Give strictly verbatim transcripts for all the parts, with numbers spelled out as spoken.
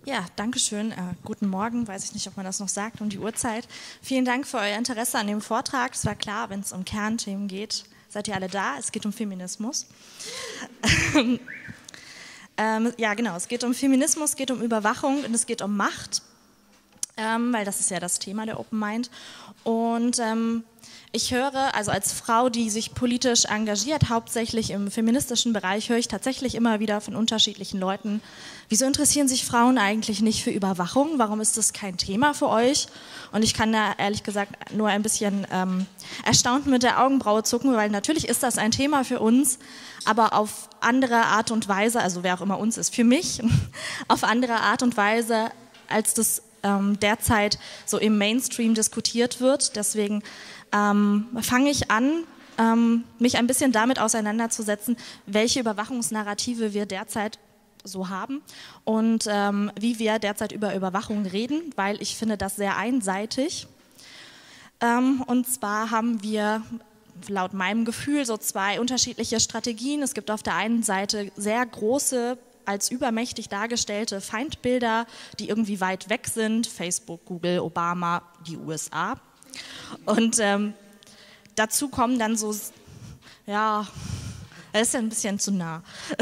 Ja, danke schön. Äh, guten Morgen, weiß ich nicht, ob man das noch sagt, um die Uhrzeit. Vielen Dank für euer Interesse an dem Vortrag. Es war klar, wenn es um Kernthemen geht, seid ihr alle da. Es geht um Feminismus. ähm, ja, genau, es geht um Feminismus, es geht um Überwachung und es geht um Macht, ähm, weil das ist ja das Thema der Open Mind. Und ähm, ich höre, also als Frau, die sich politisch engagiert, hauptsächlich im feministischen Bereich, höre ich tatsächlich immer wieder von unterschiedlichen Leuten, wieso interessieren sich Frauen eigentlich nicht für Überwachung? Warum ist das kein Thema für euch? Und ich kann da ehrlich gesagt nur ein bisschen ähm, erstaunt mit der Augenbraue zucken, weil natürlich ist das ein Thema für uns, aber auf andere Art und Weise, also wer auch immer uns ist, für mich, auf andere Art und Weise, als das ähm, derzeit so im Mainstream diskutiert wird. Deswegen ähm, fange ich an, ähm, mich ein bisschen damit auseinanderzusetzen, welche Überwachungsnarrative wir derzeit so haben und ähm, wie wir derzeit über Überwachung reden, weil ich finde das sehr einseitig. Ähm, und zwar haben wir laut meinem Gefühl so zwei unterschiedliche Strategien. Es gibt auf der einen Seite sehr große, als übermächtig dargestellte Feindbilder, die irgendwie weit weg sind, Facebook, Google, Obama, die U S A. Und ähm, dazu kommen dann so, ja, das ist ja ein bisschen zu nah.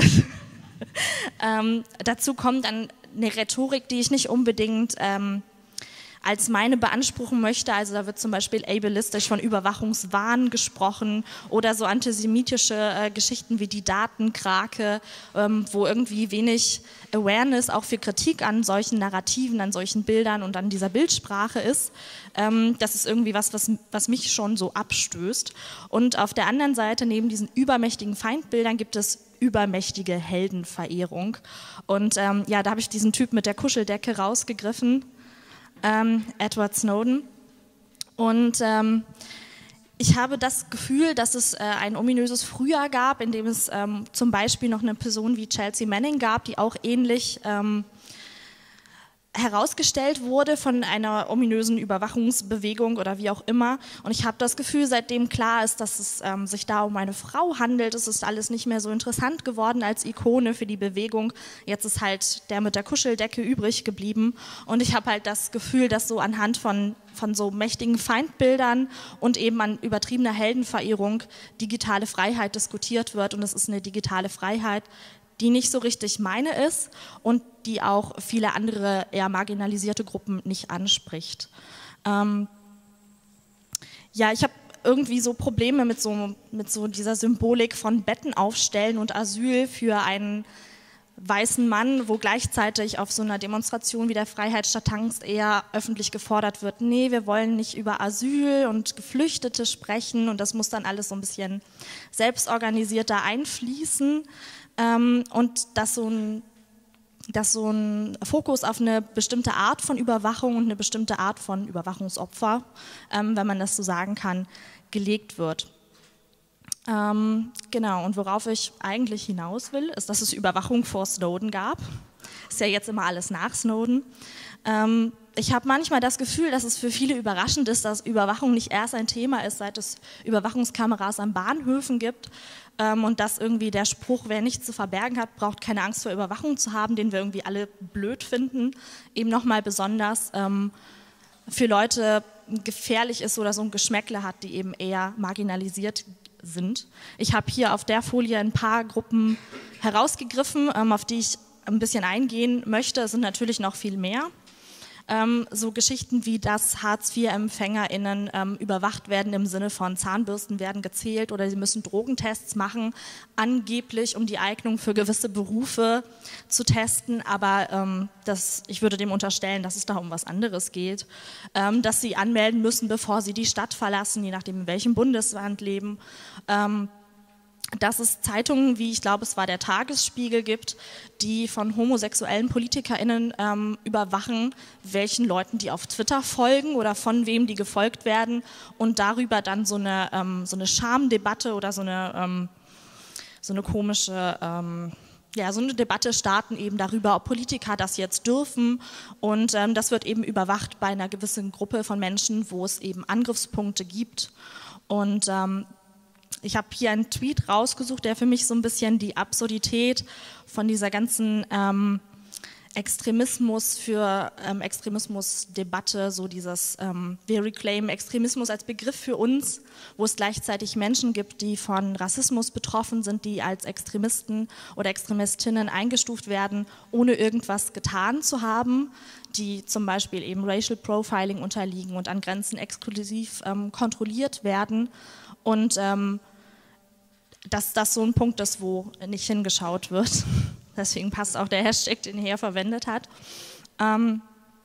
ähm, dazu kommt dann eine Rhetorik, die ich nicht unbedingt ähm, als meine beanspruchen möchte. Also da wird zum Beispiel ableistisch von Überwachungswahn gesprochen oder so antisemitische äh, Geschichten wie die Datenkrake, ähm, wo irgendwie wenig Awareness auch für Kritik an solchen Narrativen, an solchen Bildern und an dieser Bildsprache ist. Ähm, das ist irgendwie was, was, was mich schon so abstößt. Und auf der anderen Seite, neben diesen übermächtigen Feindbildern, gibt es übermächtige Heldenverehrung. Und ähm, ja, da habe ich diesen Typ mit der Kuscheldecke rausgegriffen, Ähm, Edward Snowden. Und ähm, ich habe das Gefühl, dass es äh, ein ominöses Frühjahr gab, in dem es ähm, zum Beispiel noch eine Person wie Chelsea Manning gab, die auch ähnlich ähm, herausgestellt wurde von einer ominösen Überwachungsbewegung oder wie auch immer. Und ich habe das Gefühl, seitdem klar ist, dass es ähm, sich da um eine Frau handelt, es ist alles nicht mehr so interessant geworden als Ikone für die Bewegung. Jetzt ist halt der mit der Kuscheldecke übrig geblieben. Und ich habe halt das Gefühl, dass so anhand von, von so mächtigen Feindbildern und eben an übertriebener Heldenverehrung digitale Freiheit diskutiert wird. Und es ist eine digitale Freiheit, die nicht so richtig meine ist und die auch viele andere eher marginalisierte Gruppen nicht anspricht. Ähm ja, ich habe irgendwie so Probleme mit so, mit so dieser Symbolik von Betten aufstellen und Asyl für einen weißen Mann, wo gleichzeitig auf so einer Demonstration wie der Freiheit statt Angst eher öffentlich gefordert wird, nee, wir wollen nicht über Asyl und Geflüchtete sprechen und das muss dann alles so ein bisschen selbstorganisierter einfließen. Ähm, und dass so, ein, dass so ein Fokus auf eine bestimmte Art von Überwachung und eine bestimmte Art von Überwachungsopfer, ähm, wenn man das so sagen kann, gelegt wird. Ähm, genau, und worauf ich eigentlich hinaus will, ist, dass es Überwachung vor Snowden gab. Ist ja jetzt immer alles nach Snowden. Ähm, ich habe manchmal das Gefühl, dass es für viele überraschend ist, dass Überwachung nicht erst ein Thema ist, seit es Überwachungskameras an Bahnhöfen gibt. Ähm, und dass irgendwie der Spruch, wer nichts zu verbergen hat, braucht keine Angst vor Überwachung zu haben, den wir irgendwie alle blöd finden, eben nochmal besonders ähm, für Leute gefährlich ist oder so ein Geschmäckle hat, die eben eher marginalisiert sind. Ich habe hier auf der Folie ein paar Gruppen herausgegriffen, ähm, auf die ich ein bisschen eingehen möchte. Es sind natürlich noch viel mehr. Ähm, so Geschichten wie, dass Hartz vier EmpfängerInnen ähm, überwacht werden im Sinne von Zahnbürsten werden gezählt oder sie müssen Drogentests machen, angeblich um die Eignung für gewisse Berufe zu testen, aber ähm, das, ich würde dem unterstellen, dass es da um was anderes geht, ähm, dass sie anmelden müssen, bevor sie die Stadt verlassen, je nachdem in welchem Bundesland leben. Ähm, dass es Zeitungen wie, ich glaube, es war der Tagesspiegel gibt, die von homosexuellen PolitikerInnen ähm, überwachen, welchen Leuten die auf Twitter folgen oder von wem die gefolgt werden und darüber dann so eine, ähm, so eine Schamdebatte oder so eine, ähm, so eine komische, ähm, ja, so eine Debatte starten eben darüber, ob Politiker das jetzt dürfen und ähm, das wird eben überwacht bei einer gewissen Gruppe von Menschen, wo es eben Angriffspunkte gibt und ähm, ich habe hier einen Tweet rausgesucht, der für mich so ein bisschen die Absurdität von dieser ganzen ähm, Extremismus für ähm, Extremismusdebatte, so dieses, ähm, wir reclaimen Extremismus als Begriff für uns, wo es gleichzeitig Menschen gibt, die von Rassismus betroffen sind, die als Extremisten oder Extremistinnen eingestuft werden, ohne irgendwas getan zu haben, die zum Beispiel eben Racial Profiling unterliegen und an Grenzen exklusiv ähm, kontrolliert werden. Und ähm, dass das so ein Punkt ist, wo nicht hingeschaut wird. Deswegen passt auch der Hashtag, den er hier verwendet hat. Ähm,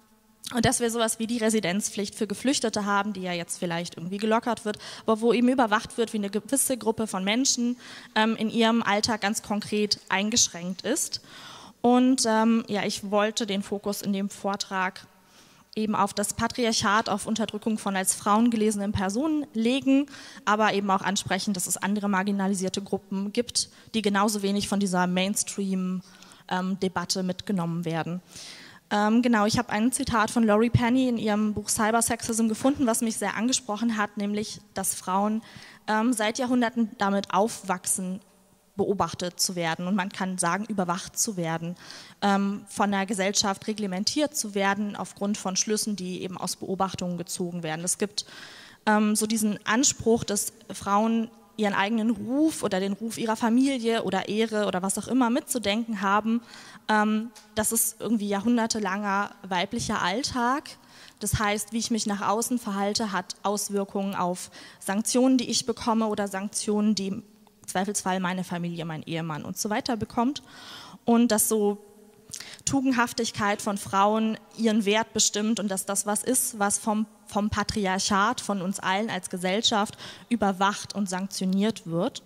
und dass wir sowas wie die Residenzpflicht für Geflüchtete haben, die ja jetzt vielleicht irgendwie gelockert wird, aber wo eben überwacht wird, wie eine gewisse Gruppe von Menschen ähm, in ihrem Alltag ganz konkret eingeschränkt ist. Und ähm, ja, ich wollte den Fokus in dem Vortrag eben auf das Patriarchat, auf Unterdrückung von als Frauen gelesenen Personen legen, aber eben auch ansprechen, dass es andere marginalisierte Gruppen gibt, die genauso wenig von dieser Mainstream-Debatte ähm, mitgenommen werden. Ähm, genau, ich habe ein Zitat von Laurie Penny in ihrem Buch Cybersexism gefunden, was mich sehr angesprochen hat, nämlich, dass Frauen ähm, seit Jahrhunderten damit aufwachsen, beobachtet zu werden und man kann sagen, überwacht zu werden, ähm, von der Gesellschaft reglementiert zu werden aufgrund von Schlüssen, die eben aus Beobachtungen gezogen werden. Es gibt ähm, so diesen Anspruch, dass Frauen ihren eigenen Ruf oder den Ruf ihrer Familie oder Ehre oder was auch immer mitzudenken haben. Ähm, das ist irgendwie jahrhundertelanger weiblicher Alltag. Das heißt, wie ich mich nach außen verhalte, hat Auswirkungen auf Sanktionen, die ich bekomme oder Sanktionen, die im Zweifelsfall meine Familie, mein Ehemann und so weiter bekommt. Und dass so Tugendhaftigkeit von Frauen ihren Wert bestimmt und dass das was ist, was vom, vom Patriarchat, von uns allen als Gesellschaft überwacht und sanktioniert wird.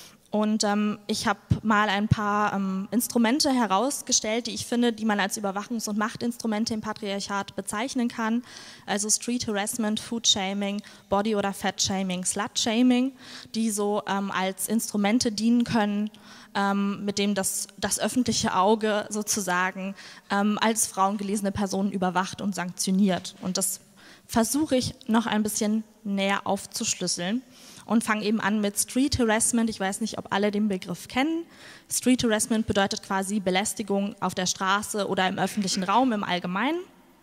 Und ähm, ich habe mal ein paar ähm, Instrumente herausgestellt, die ich finde, die man als Überwachungs- und Machtinstrumente im Patriarchat bezeichnen kann. Also Street Harassment, Food Shaming, Body- oder Fat Shaming, Slut Shaming, die so ähm, als Instrumente dienen können, ähm, mit dem das, das öffentliche Auge sozusagen ähm, als frauengelesene Personen überwacht und sanktioniert. Und das versuche ich noch ein bisschen näher aufzuschlüsseln. Und fange eben an mit Street Harassment. Ich weiß nicht, ob alle den Begriff kennen. Street Harassment bedeutet quasi Belästigung auf der Straße oder im öffentlichen Raum im Allgemeinen.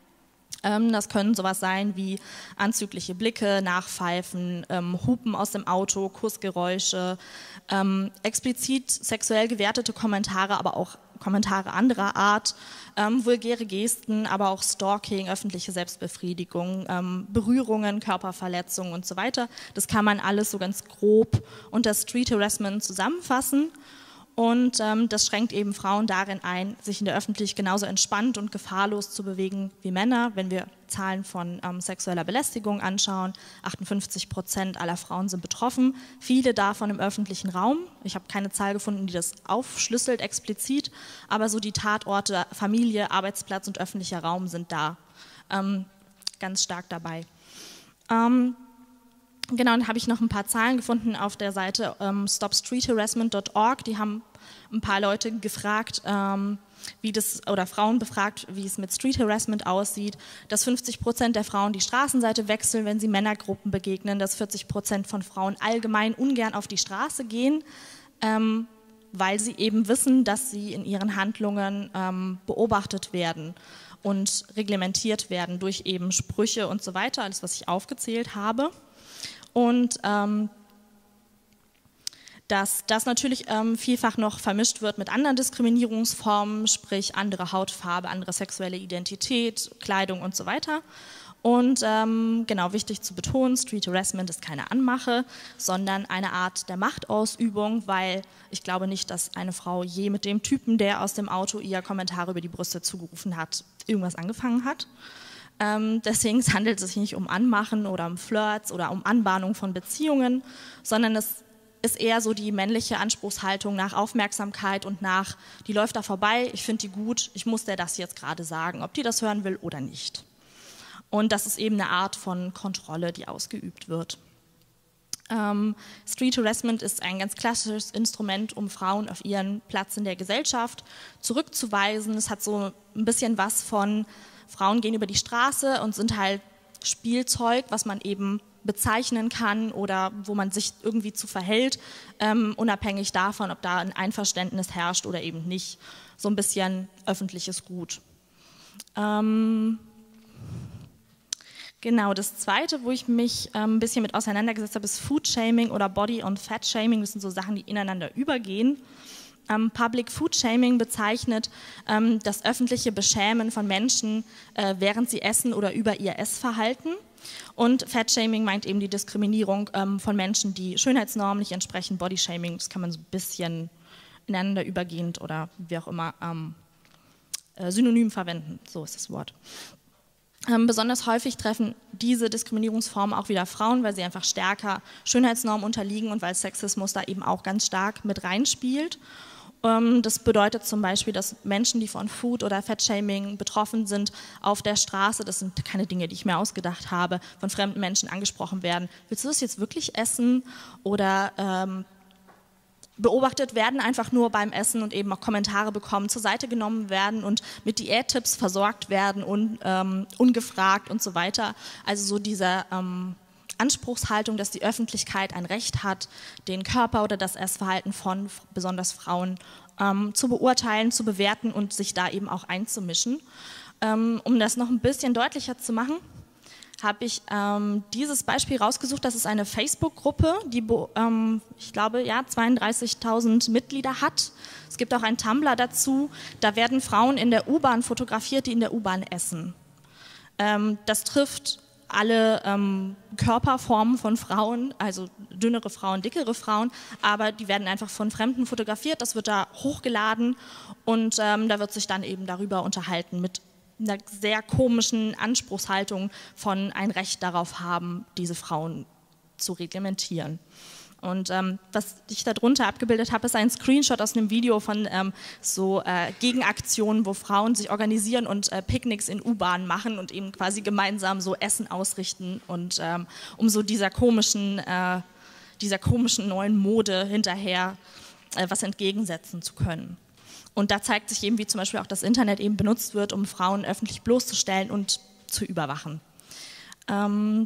Ähm, das können sowas sein wie anzügliche Blicke, Nachpfeifen, ähm, Hupen aus dem Auto, Kussgeräusche, ähm, explizit sexuell gewertete Kommentare, aber auch Kommentare anderer Art, ähm, vulgäre Gesten, aber auch Stalking, öffentliche Selbstbefriedigung, ähm, Berührungen, Körperverletzungen und so weiter. Das kann man alles so ganz grob unter Street Harassment zusammenfassen. Und ähm, das schränkt eben Frauen darin ein, sich in der Öffentlichkeit genauso entspannt und gefahrlos zu bewegen wie Männer. Wenn wir Zahlen von ähm, sexueller Belästigung anschauen, achtundfünfzig Prozent aller Frauen sind betroffen, viele davon im öffentlichen Raum. Ich habe keine Zahl gefunden, die das aufschlüsselt explizit, aber so die Tatorte Familie, Arbeitsplatz und öffentlicher Raum sind da ähm, ganz stark dabei. Ähm, Genau, dann habe ich noch ein paar Zahlen gefunden auf der Seite ähm, stop street harassment dot org. Die haben ein paar Leute gefragt, ähm, wie das, oder Frauen befragt, wie es mit Street Harassment aussieht, dass fünfzig Prozent der Frauen die Straßenseite wechseln, wenn sie Männergruppen begegnen, dass vierzig Prozent von Frauen allgemein ungern auf die Straße gehen, ähm, weil sie eben wissen, dass sie in ihren Handlungen ähm, beobachtet werden und reglementiert werden durch eben Sprüche und so weiter, alles, was ich aufgezählt habe. Und ähm, dass das natürlich ähm, vielfach noch vermischt wird mit anderen Diskriminierungsformen, sprich andere Hautfarbe, andere sexuelle Identität, Kleidung und so weiter. Und ähm, genau, wichtig zu betonen, Street Harassment ist keine Anmache, sondern eine Art der Machtausübung, weil ich glaube nicht, dass eine Frau je mit dem Typen, der aus dem Auto ihr Kommentare über die Brüste zugerufen hat, irgendwas angefangen hat. Ähm, deswegen handelt es sich nicht um Anmachen oder um Flirts oder um Anbahnung von Beziehungen, sondern es ist eher so die männliche Anspruchshaltung nach Aufmerksamkeit und nach, die läuft da vorbei, ich finde die gut, ich muss der das jetzt gerade sagen, ob die das hören will oder nicht. Und das ist eben eine Art von Kontrolle, die ausgeübt wird. Ähm, Street Harassment ist ein ganz klassisches Instrument, um Frauen auf ihren Platz in der Gesellschaft zurückzuweisen. Es hat so ein bisschen was von Frauen gehen über die Straße und sind halt Spielzeug, was man eben bezeichnen kann oder wo man sich irgendwie zu verhält, ähm, unabhängig davon, ob da ein Einverständnis herrscht oder eben nicht. So ein bisschen öffentliches Gut. Ähm, genau, das Zweite, wo ich mich ähm, ein bisschen mit auseinandergesetzt habe, ist Food-Shaming oder Body- und Fat-Shaming. Das sind so Sachen, die ineinander übergehen. Ähm, Public Food Shaming bezeichnet ähm, das öffentliche Beschämen von Menschen, äh, während sie essen oder über ihr Essverhalten. Und Fat Shaming meint eben die Diskriminierung ähm, von Menschen, die Schönheitsnormen nicht entsprechen. Body Shaming, das kann man so ein bisschen ineinander übergehend oder wie auch immer ähm, äh, synonym verwenden. So ist das Wort. Ähm, besonders häufig treffen diese Diskriminierungsformen auch wieder Frauen, weil sie einfach stärker Schönheitsnormen unterliegen und weil Sexismus da eben auch ganz stark mit reinspielt. Das bedeutet zum Beispiel, dass Menschen, die von Food- oder Fat-Shaming betroffen sind, auf der Straße, das sind keine Dinge, die ich mir ausgedacht habe, von fremden Menschen angesprochen werden. Willst du das jetzt wirklich essen? Oder ähm, beobachtet werden einfach nur beim Essen und eben auch Kommentare bekommen, zur Seite genommen werden und mit Diättipps versorgt werden und ähm, ungefragt und so weiter. Also so dieser ähm, Anspruchshaltung, dass die Öffentlichkeit ein Recht hat, den Körper oder das Essverhalten von besonders Frauen ähm, zu beurteilen, zu bewerten und sich da eben auch einzumischen. Ähm, um das noch ein bisschen deutlicher zu machen, habe ich ähm, dieses Beispiel rausgesucht. Das ist eine Facebook-Gruppe, die, ähm, ich glaube, ja, zweiunddreißigtausend Mitglieder hat. Es gibt auch einen Tumblr dazu. Da werden Frauen in der U-Bahn fotografiert, die in der U-Bahn essen. Ähm, das trifft alle ähm, Körperformen von Frauen, also dünnere Frauen, dickere Frauen, aber die werden einfach von Fremden fotografiert, das wird da hochgeladen und ähm, da wird sich dann eben darüber unterhalten mit einer sehr komischen Anspruchshaltung von ein Recht darauf haben, diese Frauen zu reglementieren. Und ähm, was ich darunter abgebildet habe, ist ein Screenshot aus einem Video von ähm, so äh, Gegenaktionen, wo Frauen sich organisieren und äh, Picknicks in U-Bahnen machen und eben quasi gemeinsam so Essen ausrichten und ähm, um so dieser komischen, äh, dieser komischen neuen Mode hinterher äh, was entgegensetzen zu können. Und da zeigt sich eben, wie zum Beispiel auch das Internet eben benutzt wird, um Frauen öffentlich bloßzustellen und zu überwachen. Ähm,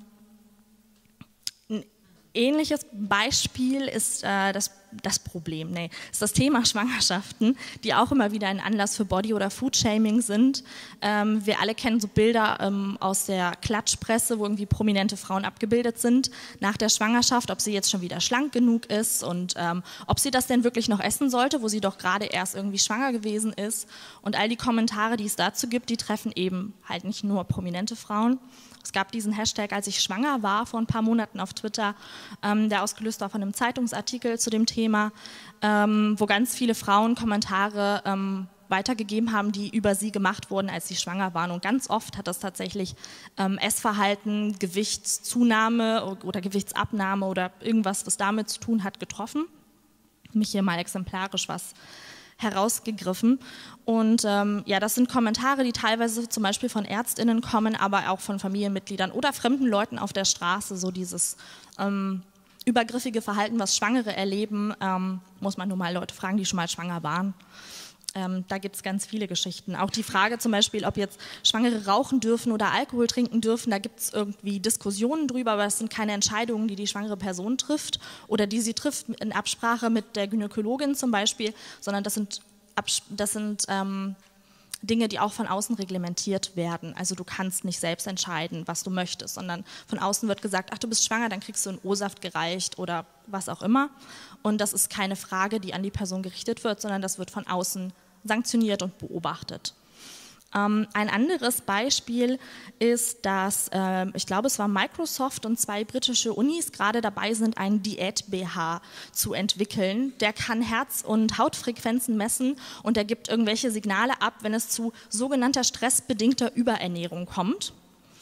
Ähnliches Beispiel ist äh, das, das Problem, nee, ist das Thema Schwangerschaften, die auch immer wieder ein Anlass für Body- oder Food-Shaming sind. Ähm, wir alle kennen so Bilder ähm, aus der Klatschpresse, wo irgendwie prominente Frauen abgebildet sind nach der Schwangerschaft, ob sie jetzt schon wieder schlank genug ist und ähm, ob sie das denn wirklich noch essen sollte, wo sie doch gerade erst irgendwie schwanger gewesen ist. Und all die Kommentare, die es dazu gibt, die treffen eben halt nicht nur prominente Frauen. Es gab diesen Hashtag, als ich schwanger war, vor ein paar Monaten auf Twitter, ähm, der ausgelöst war von einem Zeitungsartikel zu dem Thema, ähm, wo ganz viele Frauen Kommentare ähm, weitergegeben haben, die über sie gemacht wurden, als sie schwanger waren. Und ganz oft hat das tatsächlich ähm, Essverhalten, Gewichtszunahme oder Gewichtsabnahme oder irgendwas, was damit zu tun hat, getroffen. Mich hier mal exemplarisch was herausgegriffen. Und ähm, ja, das sind Kommentare, die teilweise zum Beispiel von ÄrztInnen kommen, aber auch von Familienmitgliedern oder fremden Leuten auf der Straße. So dieses ähm, übergriffige Verhalten, was Schwangere erleben, ähm, muss man nur mal Leute fragen, die schon mal schwanger waren. Ähm, da gibt es ganz viele Geschichten. Auch die Frage zum Beispiel, ob jetzt Schwangere rauchen dürfen oder Alkohol trinken dürfen, da gibt es irgendwie Diskussionen drüber, aber es sind keine Entscheidungen, die die schwangere Person trifft oder die sie trifft in Absprache mit der Gynäkologin zum Beispiel, sondern das sind, das sind ähm, Dinge, die auch von außen reglementiert werden. Also du kannst nicht selbst entscheiden, was du möchtest, sondern von außen wird gesagt, ach, du bist schwanger, dann kriegst du einen O-Saft gereicht oder was auch immer. Und das ist keine Frage, die an die Person gerichtet wird, sondern das wird von außen sanktioniert und beobachtet. Ähm, ein anderes Beispiel ist, dass, äh, ich glaube, es war Microsoft und zwei britische Unis gerade dabei sind, einen Diät-B H zu entwickeln. Der kann Herz- und Hautfrequenzen messen und der gibt irgendwelche Signale ab, wenn es zu sogenannter stressbedingter Überernährung kommt.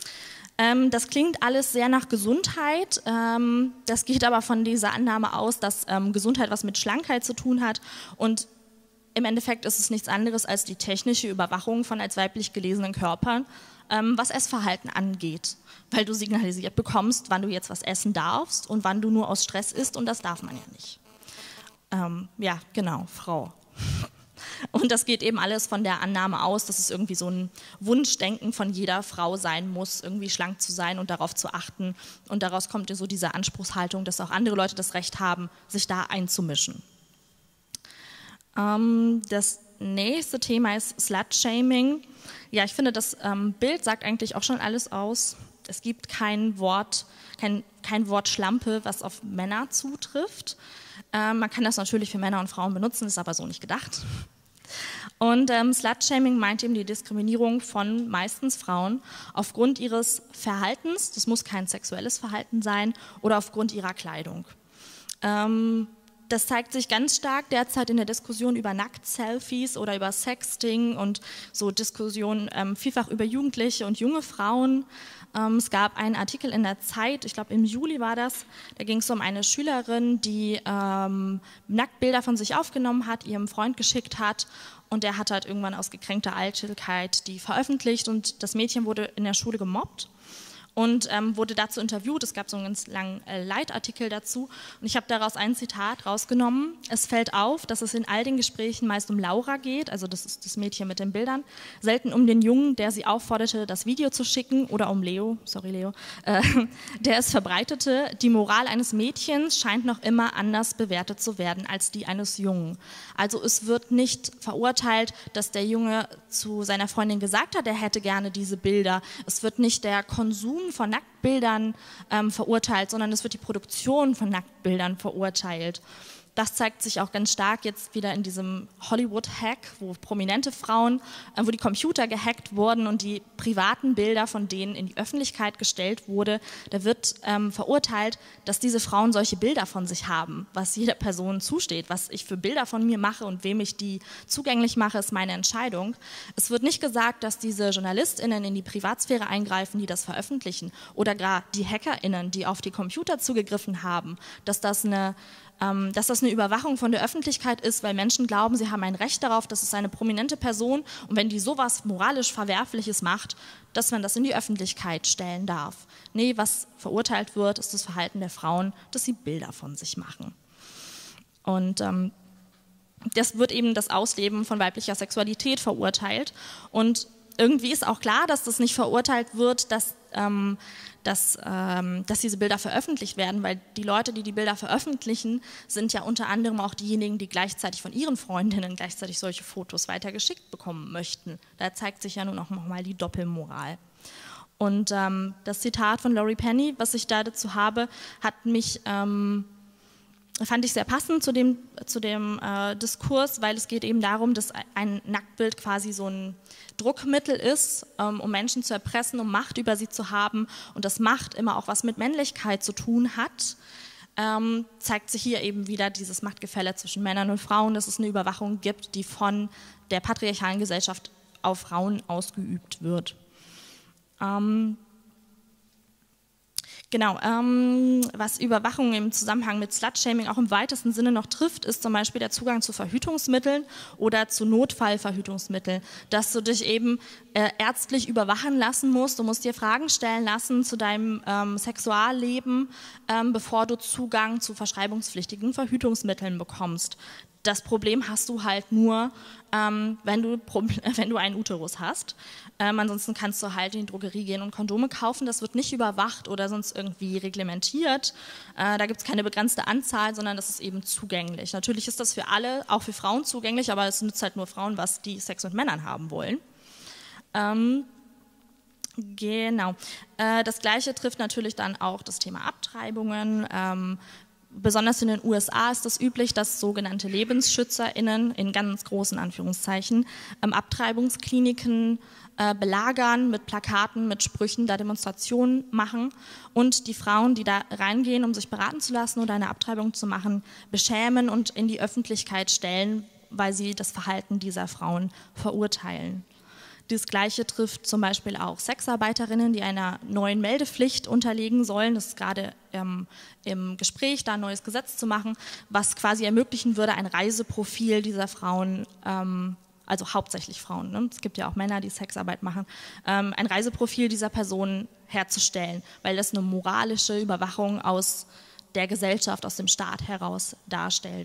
Ähm, das klingt alles sehr nach Gesundheit. Ähm, das geht aber von dieser Annahme aus, dass ähm, Gesundheit was mit Schlankheit zu tun hat und im Endeffekt ist es nichts anderes als die technische Überwachung von als weiblich gelesenen Körpern, ähm, was Essverhalten angeht, weil du signalisiert bekommst, wann du jetzt was essen darfst und wann du nur aus Stress isst und das darf man ja nicht. Ähm, ja, genau, Frau. Und das geht eben alles von der Annahme aus, dass es irgendwie so ein Wunschdenken von jeder Frau sein muss, irgendwie schlank zu sein und darauf zu achten. Und daraus kommt so diese Anspruchshaltung, dass auch andere Leute das Recht haben, sich da einzumischen. Das nächste Thema ist Slut-Shaming. Ja, ich finde, das ähm, Bild sagt eigentlich auch schon alles aus. Es gibt kein Wort, kein, kein Wort Schlampe, was auf Männer zutrifft. Ähm, man kann das natürlich für Männer und Frauen benutzen, ist aber so nicht gedacht. Und ähm, Slut-Shaming meint eben die Diskriminierung von meistens Frauen aufgrund ihres Verhaltens, das muss kein sexuelles Verhalten sein, oder aufgrund ihrer Kleidung. Ähm, das zeigt sich ganz stark derzeit in der Diskussion über Nackt-Selfies oder über Sexting und so Diskussionen ähm, vielfach über Jugendliche und junge Frauen. Ähm, es gab einen Artikel in der Zeit, ich glaube im Juli war das, da ging es um eine Schülerin, die ähm, Nacktbilder von sich aufgenommen hat, ihrem Freund geschickt hat und der hat halt irgendwann aus gekränkter Eitelkeit die veröffentlicht und das Mädchen wurde in der Schule gemobbt. Und ähm, wurde dazu interviewt, es gab so einen ganz langen äh, Leitartikel dazu und ich habe daraus ein Zitat rausgenommen. Es fällt auf, dass es in all den Gesprächen meist um Laura geht, also das ist das Mädchen mit den Bildern, selten um den Jungen, der sie aufforderte, das Video zu schicken, oder um Leo, sorry Leo, äh, der es verbreitete. Die Moral eines Mädchens scheint noch immer anders bewertet zu werden als die eines Jungen. Also es wird nicht verurteilt, dass der Junge zu seiner Freundin gesagt hat, er hätte gerne diese Bilder. Es wird nicht der Konsum von Nacktbildern ähm, verurteilt, sondern es wird die Produktion von Nacktbildern verurteilt. Das zeigt sich auch ganz stark jetzt wieder in diesem Hollywood-Hack, wo prominente Frauen, äh, wo die Computer gehackt wurden und die privaten Bilder von denen in die Öffentlichkeit gestellt wurde. Da wird ähm, verurteilt, dass diese Frauen solche Bilder von sich haben, was jeder Person zusteht. Was ich für Bilder von mir mache und wem ich die zugänglich mache, ist meine Entscheidung. Es wird nicht gesagt, dass diese JournalistInnen in die Privatsphäre eingreifen, die das veröffentlichen, oder gar die HackerInnen, die auf die Computer zugegriffen haben, dass das eine dass das eine Überwachung von der Öffentlichkeit ist, weil Menschen glauben, sie haben ein Recht darauf, das ist eine prominente Person und wenn die sowas moralisch Verwerfliches macht, dass man das in die Öffentlichkeit stellen darf. Nee, was verurteilt wird, ist das Verhalten der Frauen, dass sie Bilder von sich machen. Und ähm, das wird eben das Ausleben von weiblicher Sexualität verurteilt und irgendwie ist auch klar, dass das nicht verurteilt wird, dass, ähm, dass, ähm, dass diese Bilder veröffentlicht werden, weil die Leute, die die Bilder veröffentlichen, sind ja unter anderem auch diejenigen, die gleichzeitig von ihren Freundinnen gleichzeitig solche Fotos weitergeschickt bekommen möchten. Da zeigt sich ja nun auch nochmal die Doppelmoral. Und ähm, das Zitat von Laurie Penny, was ich da dazu habe, hat mich... Ähm, fand ich sehr passend zu dem, zu dem äh, Diskurs, weil es geht eben darum, dass ein Nacktbild quasi so ein Druckmittel ist, ähm, um Menschen zu erpressen, um Macht über sie zu haben und dass Macht immer auch was mit Männlichkeit zu tun hat, ähm, zeigt sich hier eben wieder dieses Machtgefälle zwischen Männern und Frauen, dass es eine Überwachung gibt, die von der patriarchalen Gesellschaft auf Frauen ausgeübt wird. Ähm, Genau, ähm, was Überwachung im Zusammenhang mit Slut-Shaming auch im weitesten Sinne noch trifft, ist zum Beispiel der Zugang zu Verhütungsmitteln oder zu Notfallverhütungsmitteln, dass du dich eben äh, ärztlich überwachen lassen musst, du musst dir Fragen stellen lassen zu deinem ähm, Sexualleben, ähm, bevor du Zugang zu verschreibungspflichtigen Verhütungsmitteln bekommst. Das Problem hast du halt nur, ähm, wenn, du, wenn du einen Uterus hast. Ähm, ansonsten kannst du halt in die Drogerie gehen und Kondome kaufen. Das wird nicht überwacht oder sonst irgendwie reglementiert. Äh, da gibt es keine begrenzte Anzahl, sondern das ist eben zugänglich. Natürlich ist das für alle, auch für Frauen zugänglich, aber es nützt halt nur Frauen, was die Sex mit Männern haben wollen. Ähm, genau. Äh, das Gleiche trifft natürlich dann auch das Thema Abtreibungen. Ähm, Besonders in den U S A ist es üblich, dass sogenannte LebensschützerInnen in ganz großen Anführungszeichen ähm, Abtreibungskliniken äh, belagern mit Plakaten, mit Sprüchen, da Demonstrationen machen und die Frauen, die da reingehen, um sich beraten zu lassen oder eine Abtreibung zu machen, beschämen und in die Öffentlichkeit stellen, weil sie das Verhalten dieser Frauen verurteilen. Das Gleiche trifft zum Beispiel auch Sexarbeiterinnen, die einer neuen Meldepflicht unterliegen sollen. Das ist gerade ähm, im Gespräch, da ein neues Gesetz zu machen, was quasi ermöglichen würde, ein Reiseprofil dieser Frauen, ähm, also hauptsächlich Frauen, ne? Es gibt ja auch Männer, die Sexarbeit machen, ähm, ein Reiseprofil dieser Personen herzustellen, weil das eine moralische Überwachung aus der Gesellschaft, aus dem Staat heraus darstellt.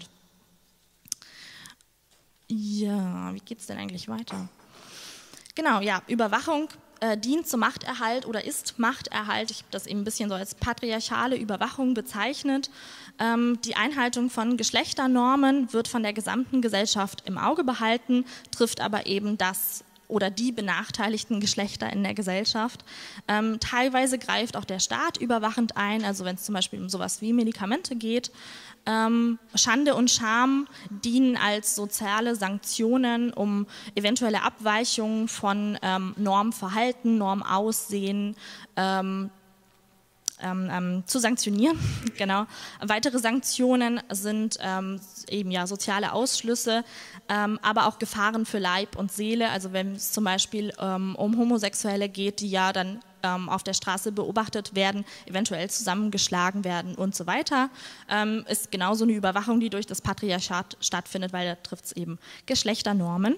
Ja, wie geht es denn eigentlich weiter? Genau, ja, Überwachung äh, dient zum Machterhalt oder ist Machterhalt, ich habe das eben ein bisschen so als patriarchale Überwachung bezeichnet. Ähm, die Einhaltung von Geschlechternormen wird von der gesamten Gesellschaft im Auge behalten, trifft aber eben das oder die benachteiligten Geschlechter in der Gesellschaft. Ähm, teilweise greift auch der Staat überwachend ein, also wenn es zum Beispiel um sowas wie Medikamente geht. Ähm, Schande und Scham dienen als soziale Sanktionen, um eventuelle Abweichungen von ähm, Normverhalten, Normaussehen ähm, Ähm, ähm, zu sanktionieren. Genau. Weitere Sanktionen sind ähm, eben ja soziale Ausschlüsse, ähm, aber auch Gefahren für Leib und Seele. Also wenn es zum Beispiel ähm, um Homosexuelle geht, die ja dann ähm, auf der Straße beobachtet werden, eventuell zusammengeschlagen werden und so weiter, ähm, ist genauso eine Überwachung, die durch das Patriarchat stattfindet, weil da trifft es eben Geschlechternormen.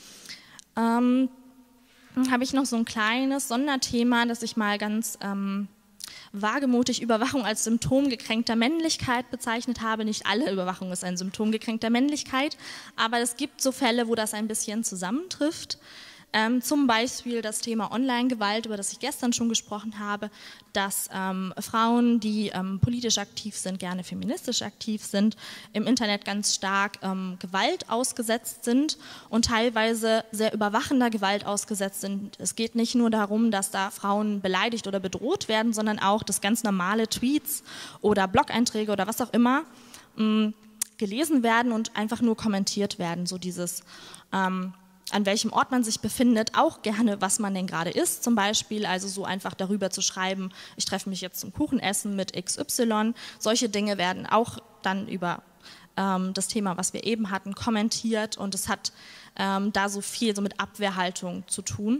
Ähm, habe ich noch so ein kleines Sonderthema, das ich mal ganz ähm, wagemutig Überwachung als Symptom gekränkter Männlichkeit bezeichnet habe. Nicht alle Überwachung ist ein Symptom gekränkter Männlichkeit, aber es gibt so Fälle, wo das ein bisschen zusammentrifft. Ähm, zum Beispiel das Thema Online-Gewalt, über das ich gestern schon gesprochen habe, dass ähm, Frauen, die ähm, politisch aktiv sind, gerne feministisch aktiv sind, im Internet ganz stark ähm, Gewalt ausgesetzt sind und teilweise sehr überwachender Gewalt ausgesetzt sind. Es geht nicht nur darum, dass da Frauen beleidigt oder bedroht werden, sondern auch, dass ganz normale Tweets oder Blog-Einträge oder was auch immer mh, gelesen werden und einfach nur kommentiert werden. So dieses ähm, an welchem Ort man sich befindet, auch gerne, was man denn gerade isst zum Beispiel, also so einfach darüber zu schreiben, ich treffe mich jetzt zum Kuchenessen mit X Y. Solche Dinge werden auch dann über ähm, das Thema, was wir eben hatten, kommentiert und es hat ähm, da so viel so mit Abwehrhaltung zu tun.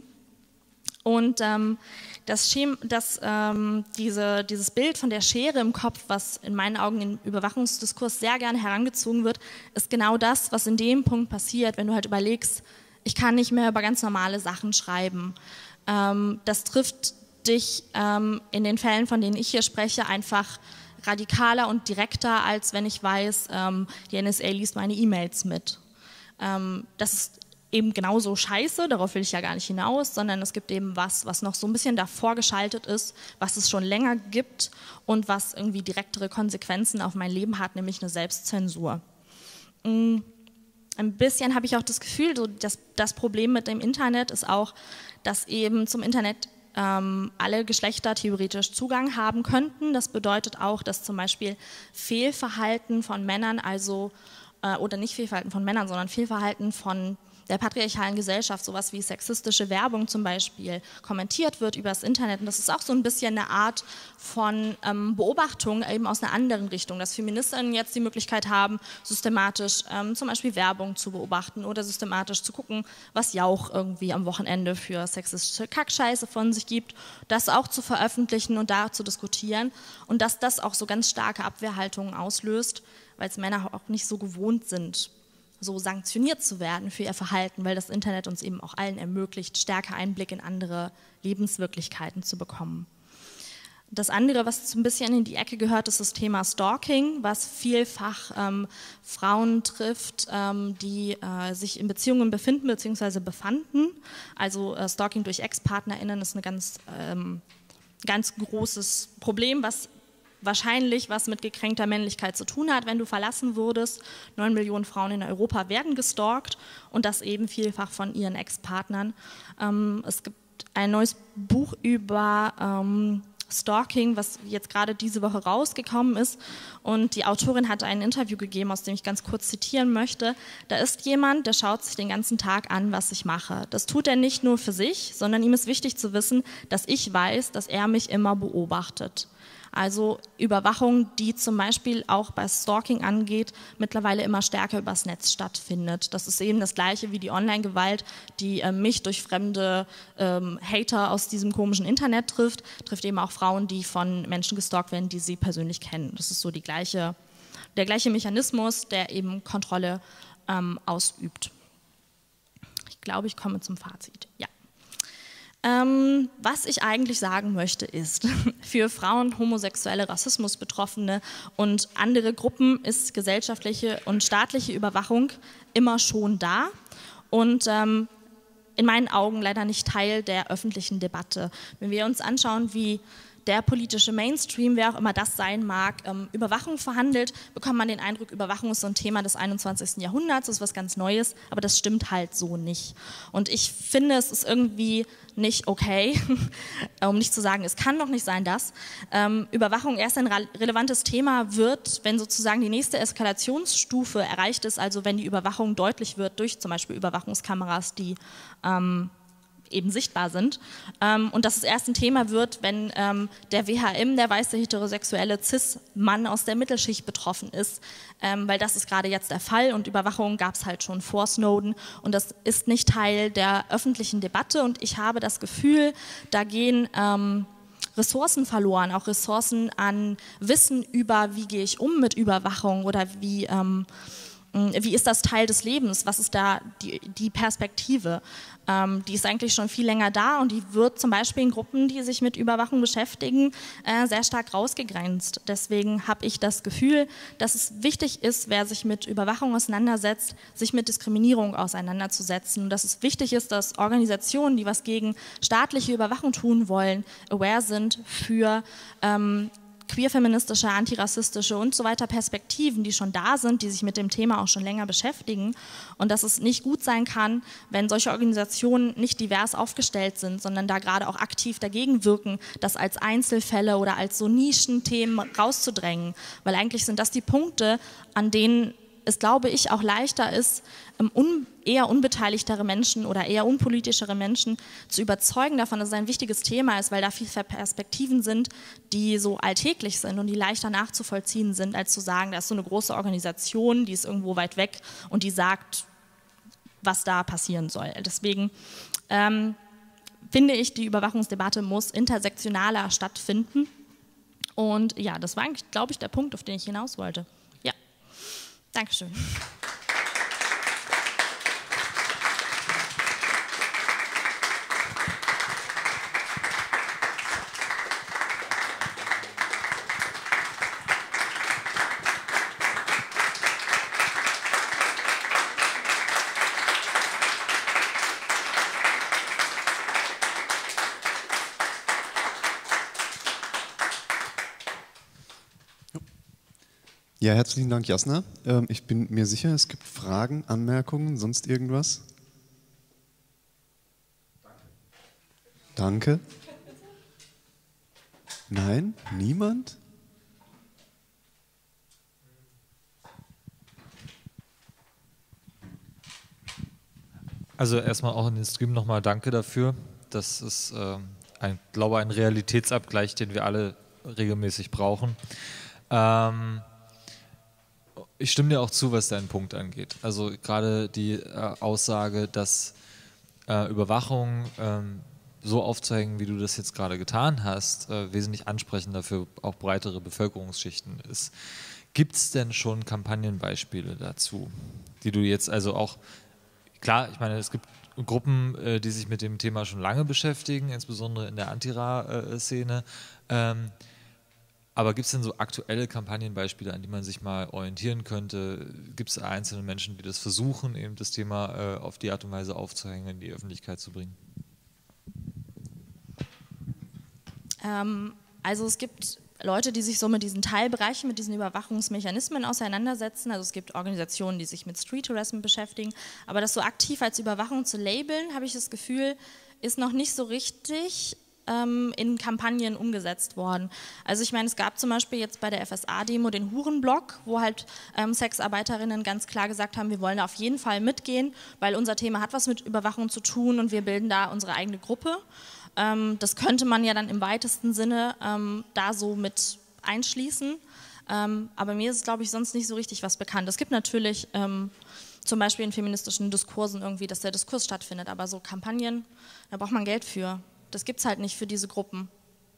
Und ähm, das Schem das, ähm, diese, dieses Bild von der Schere im Kopf, was in meinen Augen im Überwachungsdiskurs sehr gerne herangezogen wird, ist genau das, was in dem Punkt passiert, wenn du halt überlegst, ich kann nicht mehr über ganz normale Sachen schreiben. Ähm, das trifft dich ähm, in den Fällen, von denen ich hier spreche, einfach radikaler und direkter, als wenn ich weiß, ähm, die N S A liest meine E-Mails mit. Ähm, das ist eben genauso scheiße, darauf will ich ja gar nicht hinaus, sondern es gibt eben was, was noch so ein bisschen davor geschaltet ist, was es schon länger gibt und was irgendwie direktere Konsequenzen auf mein Leben hat, nämlich eine Selbstzensur. Mhm. Ein bisschen habe ich auch das Gefühl, so das, das Problem mit dem Internet ist auch, dass eben zum Internet ähm, alle Geschlechter theoretisch Zugang haben könnten. Das bedeutet auch, dass zum Beispiel Fehlverhalten von Männern, also äh, oder nicht Fehlverhalten von Männern, sondern Fehlverhalten von der patriarchalen Gesellschaft, sowas wie sexistische Werbung zum Beispiel, kommentiert wird über das Internet. Und das ist auch so ein bisschen eine Art von ähm, Beobachtung eben aus einer anderen Richtung, dass Feministinnen jetzt die Möglichkeit haben, systematisch ähm, zum Beispiel Werbung zu beobachten oder systematisch zu gucken, was Jauch irgendwie am Wochenende für sexistische Kackscheiße von sich gibt, das auch zu veröffentlichen und da zu diskutieren und dass das auch so ganz starke Abwehrhaltungen auslöst, weil es Männer auch nicht so gewohnt sind, so sanktioniert zu werden für ihr Verhalten, weil das Internet uns eben auch allen ermöglicht, stärker Einblick in andere Lebenswirklichkeiten zu bekommen. Das andere, was so ein bisschen in die Ecke gehört, ist das Thema Stalking, was vielfach ähm, Frauen trifft, ähm, die äh, sich in Beziehungen befinden bzw. befanden. Also äh, Stalking durch Ex-PartnerInnen ist ein ganz, ähm, ganz großes Problem, was wahrscheinlich was mit gekränkter Männlichkeit zu tun hat, wenn du verlassen wurdest. Neun Millionen Frauen in Europa werden gestalkt und das eben vielfach von ihren Ex-Partnern. Ähm, es gibt ein neues Buch über ähm, Stalking, was jetzt gerade diese Woche rausgekommen ist und die Autorin hat ein Interview gegeben, aus dem ich ganz kurz zitieren möchte. Da ist jemand, der schaut sich den ganzen Tag an, was ich mache. Das tut er nicht nur für sich, sondern ihm ist wichtig zu wissen, dass ich weiß, dass er mich immer beobachtet. Also Überwachung, die zum Beispiel auch bei Stalking angeht, mittlerweile immer stärker übers Netz stattfindet. Das ist eben das Gleiche wie die Online-Gewalt, die äh, mich durch fremde ähm, Hater aus diesem komischen Internet trifft, trifft eben auch Frauen, die von Menschen gestalkt werden, die sie persönlich kennen. Das ist so die gleiche, der gleiche Mechanismus, der eben Kontrolle ähm, ausübt. Ich glaube, ich komme zum Fazit. Ja. Ähm, was ich eigentlich sagen möchte ist, für Frauen, Homosexuelle, Rassismusbetroffene und andere Gruppen ist gesellschaftliche und staatliche Überwachung immer schon da und ähm, in meinen Augen leider nicht Teil der öffentlichen Debatte. Wenn wir uns anschauen, wie der politische Mainstream, wer auch immer das sein mag, ähm, Überwachung verhandelt, bekommt man den Eindruck, Überwachung ist so ein Thema des einundzwanzigsten Jahrhunderts, das ist was ganz Neues, aber das stimmt halt so nicht. Und ich finde, es ist irgendwie nicht okay, um nicht zu sagen, es kann doch nicht sein, dass ähm, Überwachung erst ein relevantes Thema wird, wenn sozusagen die nächste Eskalationsstufe erreicht ist, also wenn die Überwachung deutlich wird durch zum Beispiel Überwachungskameras, die ähm, eben sichtbar sind. Ähm, und dass es erst ein Thema wird, wenn ähm, der W H M, der weiße heterosexuelle Cis-Mann aus der Mittelschicht betroffen ist, ähm, weil das ist gerade jetzt der Fall und Überwachung gab es halt schon vor Snowden und das ist nicht Teil der öffentlichen Debatte und ich habe das Gefühl, da gehen ähm, Ressourcen verloren, auch Ressourcen an Wissen über, wie gehe ich um mit Überwachung oder wie ähm, Wie ist das Teil des Lebens? Was ist da die, die Perspektive? Ähm, die ist eigentlich schon viel länger da und die wird zum Beispiel in Gruppen, die sich mit Überwachung beschäftigen, äh, sehr stark rausgegrenzt. Deswegen habe ich das Gefühl, dass es wichtig ist, wer sich mit Überwachung auseinandersetzt, sich mit Diskriminierung auseinanderzusetzen. Und dass es wichtig ist, dass Organisationen, die was gegen staatliche Überwachung tun wollen, aware sind für ähm, queerfeministische, antirassistische und so weiter Perspektiven, die schon da sind, die sich mit dem Thema auch schon länger beschäftigen und dass es nicht gut sein kann, wenn solche Organisationen nicht divers aufgestellt sind, sondern da gerade auch aktiv dagegen wirken, das als Einzelfälle oder als so Nischenthemen rauszudrängen, weil eigentlich sind das die Punkte, an denen es, glaube ich, auch leichter ist, un, eher unbeteiligtere Menschen oder eher unpolitischere Menschen zu überzeugen davon, dass es ein wichtiges Thema ist, weil da viele Perspektiven sind, die so alltäglich sind und die leichter nachzuvollziehen sind, als zu sagen, da ist so eine große Organisation, die ist irgendwo weit weg und die sagt, was da passieren soll. Deswegen ähm, finde ich, die Überwachungsdebatte muss intersektionaler stattfinden. Und ja, das war eigentlich, glaube ich, der Punkt, auf den ich hinaus wollte. Ja, Dankeschön. Ja, herzlichen Dank, Jasna. Ähm, ich bin mir sicher, es gibt Fragen, Anmerkungen, sonst irgendwas? Danke. Danke. Nein? Niemand? Also erstmal auch in den Stream nochmal danke dafür. Das ist, äh, ein, glaube ich, ein Realitätsabgleich, den wir alle regelmäßig brauchen. Ähm, Ich stimme dir auch zu, was deinen Punkt angeht. Also gerade die äh, Aussage, dass äh, Überwachung ähm, so aufzeigen, wie du das jetzt gerade getan hast, äh, wesentlich ansprechender für auch breitere Bevölkerungsschichten ist. Gibt es denn schon Kampagnenbeispiele dazu, die du jetzt also auch, klar, ich meine, es gibt Gruppen, äh, die sich mit dem Thema schon lange beschäftigen, insbesondere in der Antira-Szene, ähm, aber gibt es denn so aktuelle Kampagnenbeispiele, an die man sich mal orientieren könnte? Gibt es einzelne Menschen, die das versuchen, eben das Thema äh, auf die Art und Weise aufzuhängen, in die Öffentlichkeit zu bringen? Ähm, also es gibt Leute, die sich so mit diesen Teilbereichen, mit diesen Überwachungsmechanismen auseinandersetzen. Also es gibt Organisationen, die sich mit Street Harassment beschäftigen. Aber das so aktiv als Überwachung zu labeln, habe ich das Gefühl, ist noch nicht so richtig in Kampagnen umgesetzt worden. Also ich meine, es gab zum Beispiel jetzt bei der F S A-Demo den Hurenblock, wo halt ähm, Sexarbeiterinnen ganz klar gesagt haben, wir wollen da auf jeden Fall mitgehen, weil unser Thema hat was mit Überwachung zu tun und wir bilden da unsere eigene Gruppe. Ähm, das könnte man ja dann im weitesten Sinne ähm, da so mit einschließen. Ähm, aber mir ist, glaube ich, sonst nicht so richtig was bekannt. Es gibt natürlich ähm, zum Beispiel in feministischen Diskursen irgendwie, dass der Diskurs stattfindet, aber so Kampagnen, da braucht man Geld für. Das gibt es halt nicht für diese Gruppen.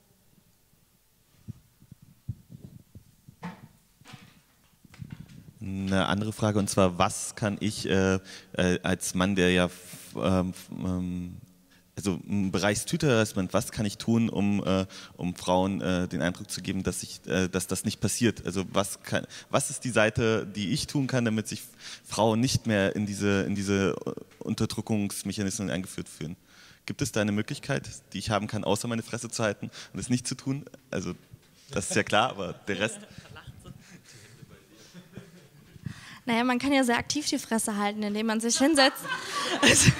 Eine andere Frage, und zwar, was kann ich äh, äh, als Mann, der ja ähm, also im Bereich Street-Harassment, was kann ich tun, um, äh, um Frauen äh, den Eindruck zu geben, dass, ich, äh, dass das nicht passiert? Also was, kann, was ist die Seite, die ich tun kann, damit sich Frauen nicht mehr in diese, in diese Unterdrückungsmechanismen eingeführt fühlen? Gibt es da eine Möglichkeit, die ich haben kann, außer meine Fresse zu halten und es nicht zu tun? Also das ist ja klar, aber der Rest... Naja, man kann ja sehr aktiv die Fresse halten, indem man sich hinsetzt. Also,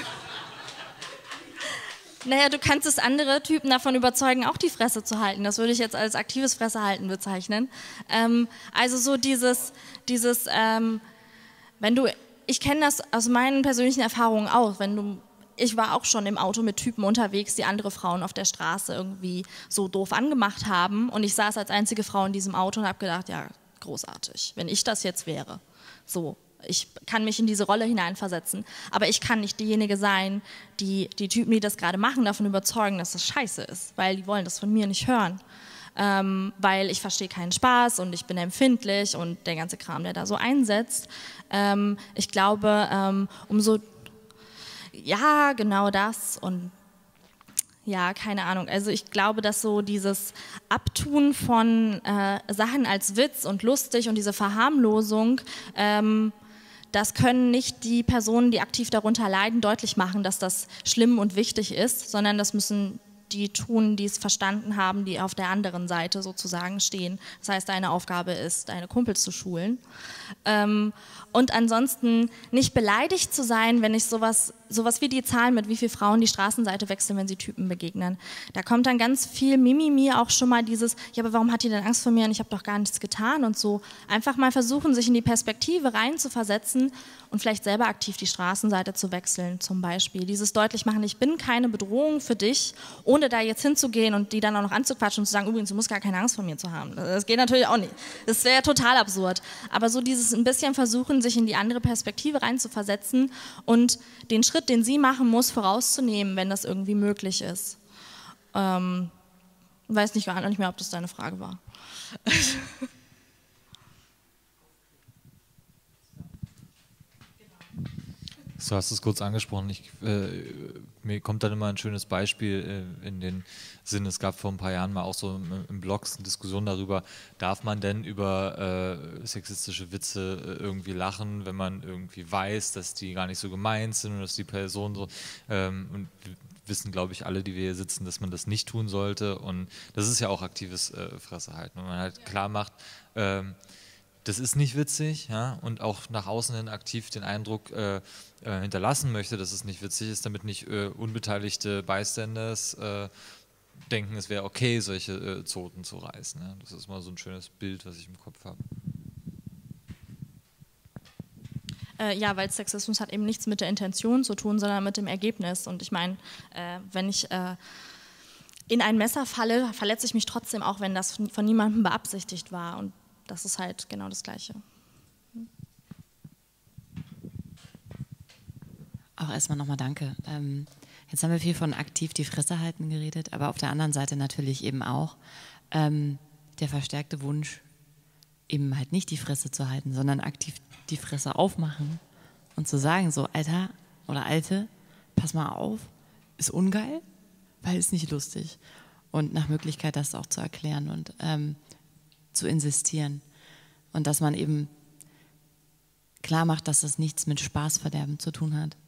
naja, du kannst es andere Typen davon überzeugen, auch die Fresse zu halten. Das würde ich jetzt als aktives Fressehalten bezeichnen. Ähm, also so dieses, dieses ähm, wenn du, ich kenne das aus meinen persönlichen Erfahrungen auch, wenn du, ich war auch schon im Auto mit Typen unterwegs, die andere Frauen auf der Straße irgendwie so doof angemacht haben und ich saß als einzige Frau in diesem Auto und habe gedacht, ja, großartig, wenn ich das jetzt wäre. So, ich kann mich in diese Rolle hineinversetzen, aber ich kann nicht diejenige sein, die die Typen, die das gerade machen, davon überzeugen, dass das scheiße ist, weil die wollen das von mir nicht hören, ähm, weil ich verstehe keinen Spaß und ich bin empfindlich und der ganze Kram, der da so einsetzt. Ähm, ich glaube, ähm, umso, ja, genau das und ja, keine Ahnung. Also ich glaube, dass so dieses Abtun von äh, Sachen als Witz und lustig und diese Verharmlosung, ähm, das können nicht die Personen, die aktiv darunter leiden, deutlich machen, dass das schlimm und wichtig ist, sondern das müssen die tun, die es verstanden haben, die auf der anderen Seite sozusagen stehen. Das heißt, deine Aufgabe ist, deine Kumpels zu schulen. Ähm, und ansonsten nicht beleidigt zu sein, wenn ich sowas, sowas wie die Zahlen mit wie viele Frauen die Straßenseite wechseln, wenn sie Typen begegnen. Da kommt dann ganz viel Mimimi, auch schon mal dieses, ja, aber warum hat die denn Angst vor mir und ich habe doch gar nichts getan und so. Einfach mal versuchen, sich in die Perspektive reinzuversetzen und vielleicht selber aktiv die Straßenseite zu wechseln, zum Beispiel. Dieses deutlich machen, ich bin keine Bedrohung für dich, ohne da jetzt hinzugehen und die dann auch noch anzuquatschen und zu sagen, übrigens, du musst gar keine Angst vor mir zu haben. Das geht natürlich auch nicht. Das wäre total absurd. Aber so dieses ein bisschen versuchen, sich in die andere Perspektive reinzuversetzen und den Schritt, den sie machen muss, vorauszunehmen, wenn das irgendwie möglich ist. Ähm, weiß nicht gar nicht mehr, ob das deine Frage war. Du hast es kurz angesprochen. Ich, äh, mir kommt dann immer ein schönes Beispiel äh, in den Sinn. Es gab vor ein paar Jahren mal auch so im, im Blogs eine Diskussion darüber, darf man denn über äh, sexistische Witze äh, irgendwie lachen, wenn man irgendwie weiß, dass die gar nicht so gemeint sind und dass die Person so, ähm, und wissen, glaube ich, alle, die wir hier sitzen, dass man das nicht tun sollte. Und das ist ja auch aktives äh, Fressehalten. Wenn man halt klar macht, ähm, das ist nicht witzig, ja, und auch nach außen hin aktiv den Eindruck äh, äh, hinterlassen möchte, dass es nicht witzig ist, damit nicht äh, unbeteiligte Bystanders äh, denken, es wäre okay, solche äh, Zoten zu reißen. Ja. Das ist mal so ein schönes Bild, was ich im Kopf habe. Äh, ja, weil Sexismus hat eben nichts mit der Intention zu tun, sondern mit dem Ergebnis. Und ich meine, äh, wenn ich äh, in ein Messer falle, verletze ich mich trotzdem, auch wenn das von, von niemandem beabsichtigt war. Und das ist halt genau das Gleiche. Auch erstmal nochmal danke. Ähm, jetzt haben wir viel von aktiv die Fresse halten geredet, aber auf der anderen Seite natürlich eben auch ähm, der verstärkte Wunsch, eben halt nicht die Fresse zu halten, sondern aktiv die Fresse aufmachen und zu sagen so, Alter oder Alte, pass mal auf, ist ungeil, weil ist nicht lustig. Und nach Möglichkeit das auch zu erklären und ähm, zu insistieren und dass man eben klar macht, dass das nichts mit Spaßverderben zu tun hat.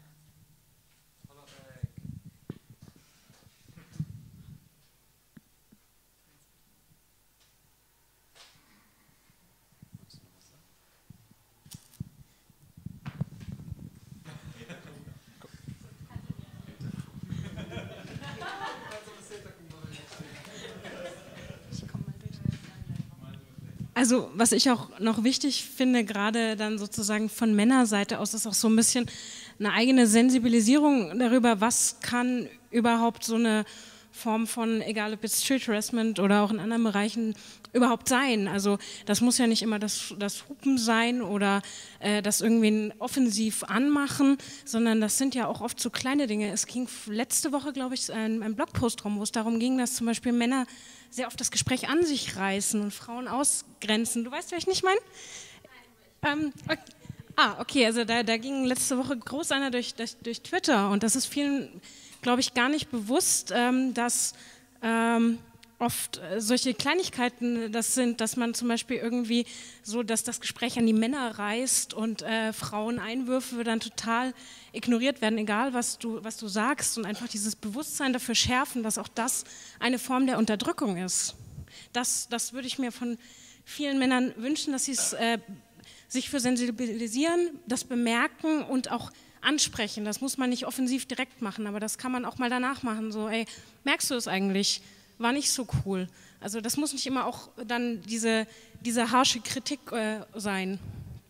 Also was ich auch noch wichtig finde, gerade dann sozusagen von Männerseite aus, ist auch so ein bisschen eine eigene Sensibilisierung darüber, was kann überhaupt so eine Form von, egal ob jetzt Street Harassment oder auch in anderen Bereichen, überhaupt sein. Also das muss ja nicht immer das, das Hupen sein oder äh, das irgendwie offensiv anmachen, sondern das sind ja auch oft so kleine Dinge. Es ging letzte Woche, glaube ich, ein, ein Blogpost rum, wo es darum ging, dass zum Beispiel Männer sehr oft das Gespräch an sich reißen und Frauen ausgrenzen. Du weißt, wer ich nicht meine? Ähm, okay. Ah, okay, also da, da ging letzte Woche groß einer durch, durch, durch Twitter und das ist vielen glaube ich, gar nicht bewusst, ähm, dass ähm, oft äh, solche Kleinigkeiten das sind, dass man zum Beispiel irgendwie so, dass das Gespräch an die Männer reißt und äh, Fraueneinwürfe dann total ignoriert werden, egal was du, was du sagst, und einfach dieses Bewusstsein dafür schärfen, dass auch das eine Form der Unterdrückung ist. Das, das würde ich mir von vielen Männern wünschen, dass sie es äh, sich für sensibilisieren, das bemerken und auch ansprechen. Das muss man nicht offensiv direkt machen, aber das kann man auch mal danach machen. So, ey, merkst du es eigentlich? War nicht so cool. Also das muss nicht immer auch dann diese, diese harsche Kritik äh, sein.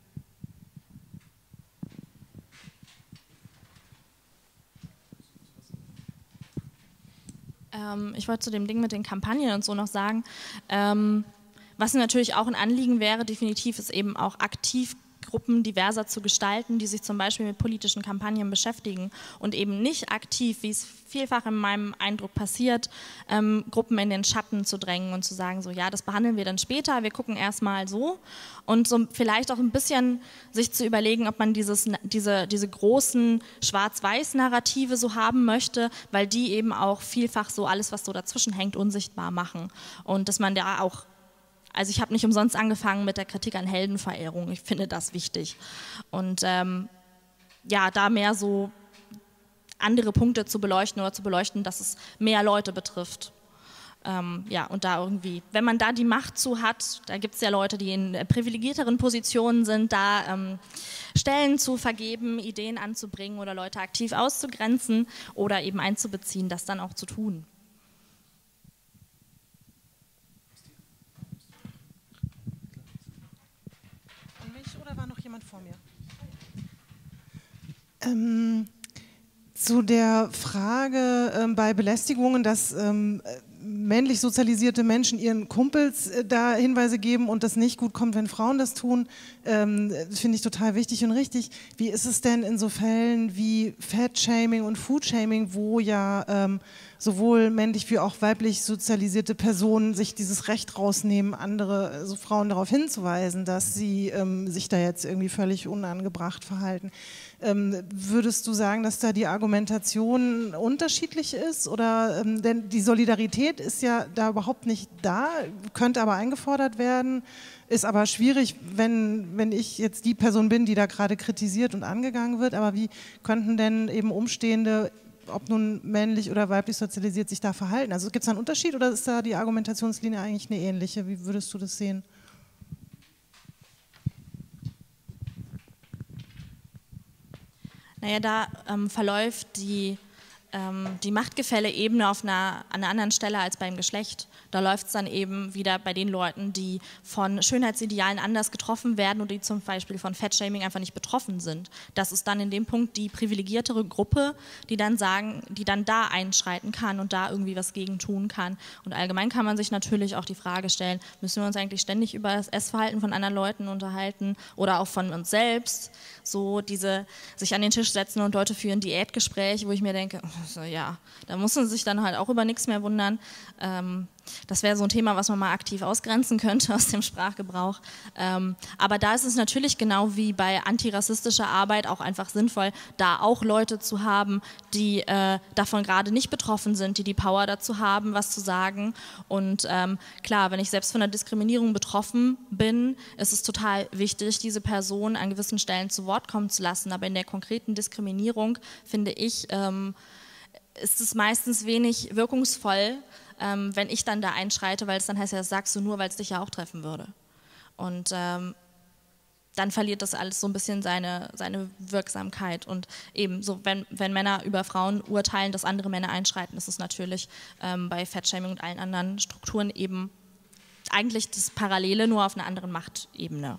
Ähm, ich wollte zu dem Ding mit den Kampagnen und so noch sagen, ähm, was natürlich auch ein Anliegen wäre, definitiv ist eben auch aktiv Gruppen diverser zu gestalten, die sich zum Beispiel mit politischen Kampagnen beschäftigen und eben nicht aktiv, wie es vielfach in meinem Eindruck passiert, ähm, Gruppen in den Schatten zu drängen und zu sagen, so ja, das behandeln wir dann später, wir gucken erstmal so, und so vielleicht auch ein bisschen sich zu überlegen, ob man dieses, diese, diese großen Schwarz-Weiß-Narrative so haben möchte, weil die eben auch vielfach so alles, was so dazwischen hängt, unsichtbar machen, und dass man da auch, also ich habe nicht umsonst angefangen mit der Kritik an Heldenverehrung. Ich finde das wichtig. Und ähm, ja, da mehr so andere Punkte zu beleuchten oder zu beleuchten, dass es mehr Leute betrifft. Ähm, ja, und da irgendwie, wenn man da die Macht zu hat, da gibt es ja Leute, die in privilegierteren Positionen sind, da ähm, Stellen zu vergeben, Ideen anzubringen oder Leute aktiv auszugrenzen oder eben einzubeziehen, das dann auch zu tun. War noch jemand vor mir? Ähm, zu der Frage ähm, bei Belästigungen, dass ähm, männlich sozialisierte Menschen ihren Kumpels äh, da Hinweise geben und das nicht gut kommt, wenn Frauen das tun, ähm, finde ich total wichtig und richtig. Wie ist es denn in so Fällen wie Fat-Shaming und Food-Shaming, wo ja ähm, sowohl männlich wie auch weiblich sozialisierte Personen sich dieses Recht rausnehmen, andere, also Frauen darauf hinzuweisen, dass sie ähm, sich da jetzt irgendwie völlig unangebracht verhalten. Ähm, würdest du sagen, dass da die Argumentation unterschiedlich ist? Oder, ähm, denn die Solidarität ist ja da überhaupt nicht da, könnte aber eingefordert werden, ist aber schwierig, wenn, wenn ich jetzt die Person bin, die da gerade kritisiert und angegangen wird. Aber wie könnten denn eben Umstehende, ob nun männlich oder weiblich sozialisiert, sich da verhalten? Also gibt es da einen Unterschied oder ist da die Argumentationslinie eigentlich eine ähnliche? Wie würdest du das sehen? Naja, da ähm, verläuft die, ähm, die Machtgefälle-Ebene auf einer, an einer anderen Stelle als beim Geschlecht. Da läuft es dann eben wieder bei den Leuten, die von Schönheitsidealen anders getroffen werden oder die zum Beispiel von Fettshaming einfach nicht betroffen sind. Das ist dann in dem Punkt die privilegiertere Gruppe, die dann sagen, die dann da einschreiten kann und da irgendwie was gegen tun kann. Und allgemein kann man sich natürlich auch die Frage stellen, müssen wir uns eigentlich ständig über das Essverhalten von anderen Leuten unterhalten oder auch von uns selbst? So diese, sich an den Tisch setzen und Leute führen Diätgespräche, wo ich mir denke, so, ja, da muss man sich dann halt auch über nichts mehr wundern. Ähm, Das wäre so ein Thema, was man mal aktiv ausgrenzen könnte aus dem Sprachgebrauch. Ähm, aber da ist es natürlich genau wie bei antirassistischer Arbeit auch einfach sinnvoll, da auch Leute zu haben, die äh, davon gerade nicht betroffen sind, die die Power dazu haben, was zu sagen. Und ähm, klar, wenn ich selbst von der Diskriminierung betroffen bin, ist es total wichtig, diese Person an gewissen Stellen zu Wort kommen zu lassen. Aber in der konkreten Diskriminierung, finde ich, ähm, ist es meistens wenig wirkungsvoll, Ähm, wenn ich dann da einschreite, weil es dann heißt, ja, das sagst du nur, weil es dich ja auch treffen würde. Und ähm, dann verliert das alles so ein bisschen seine, seine Wirksamkeit. Und eben so, wenn, wenn Männer über Frauen urteilen, dass andere Männer einschreiten, ist es natürlich ähm, bei Fettshaming und allen anderen Strukturen eben eigentlich das Parallele, nur auf einer anderen Machtebene.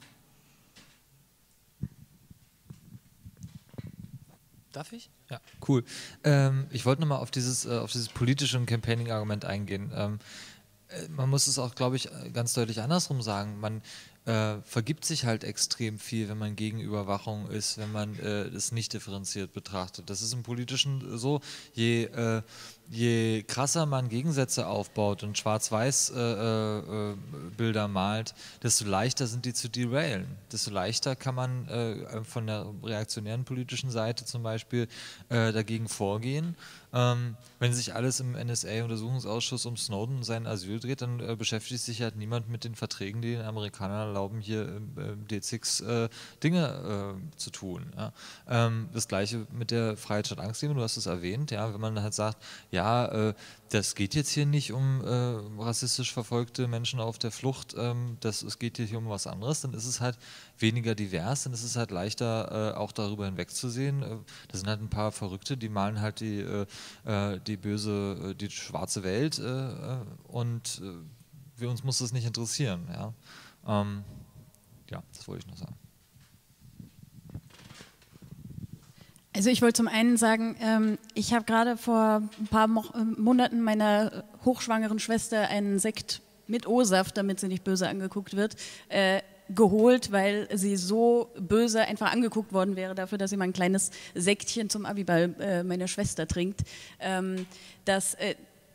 Darf ich? Ja, cool. Ähm, ich wollte nochmal auf dieses, äh, auf dieses politische und Campaigning-Argument eingehen. Ähm, äh, man muss es auch, glaube ich, ganz deutlich andersrum sagen. Man, äh, vergibt sich halt extrem viel, wenn man gegen Überwachung ist, wenn man äh, es nicht differenziert betrachtet. Das ist im Politischen so, je, äh, je krasser man Gegensätze aufbaut und Schwarz-Weiß-Bilder äh, äh, malt, desto leichter sind die zu derailen. Desto leichter kann man äh, von der reaktionären politischen Seite zum Beispiel äh, dagegen vorgehen. Ähm, wenn sich alles im N S A-Untersuchungsausschuss um Snowden und sein Asyl dreht, dann äh, beschäftigt sich halt niemand mit den Verträgen, die den Amerikanern erlauben, hier im äh, D sechs äh, Dinge äh, zu tun. Ja. Ähm, das Gleiche mit der Freiheit statt Angst-Demo, du hast es erwähnt, ja, wenn man halt sagt, ja, äh, das geht jetzt hier nicht um äh, rassistisch verfolgte Menschen auf der Flucht, ähm, das, es geht hier um was anderes, dann ist es halt weniger divers, dann ist es halt leichter, äh, auch darüber hinwegzusehen. Äh, da sind halt ein paar Verrückte, die malen halt die, äh, die böse, die schwarze Welt äh, und äh, wir, uns muss das nicht interessieren. Ja, ähm, ja, das wollte ich noch sagen. Also ich wollte zum einen sagen, ähm, ich habe gerade vor ein paar Mo Monaten meiner hochschwangeren Schwester einen Sekt mit O-Saft, damit sie nicht böse angeguckt wird, äh, geholt, weil sie so böse einfach angeguckt worden wäre dafür, dass sie mal ein kleines Sektchen zum Abiball äh, meiner Schwester trinkt, ähm, dass, äh,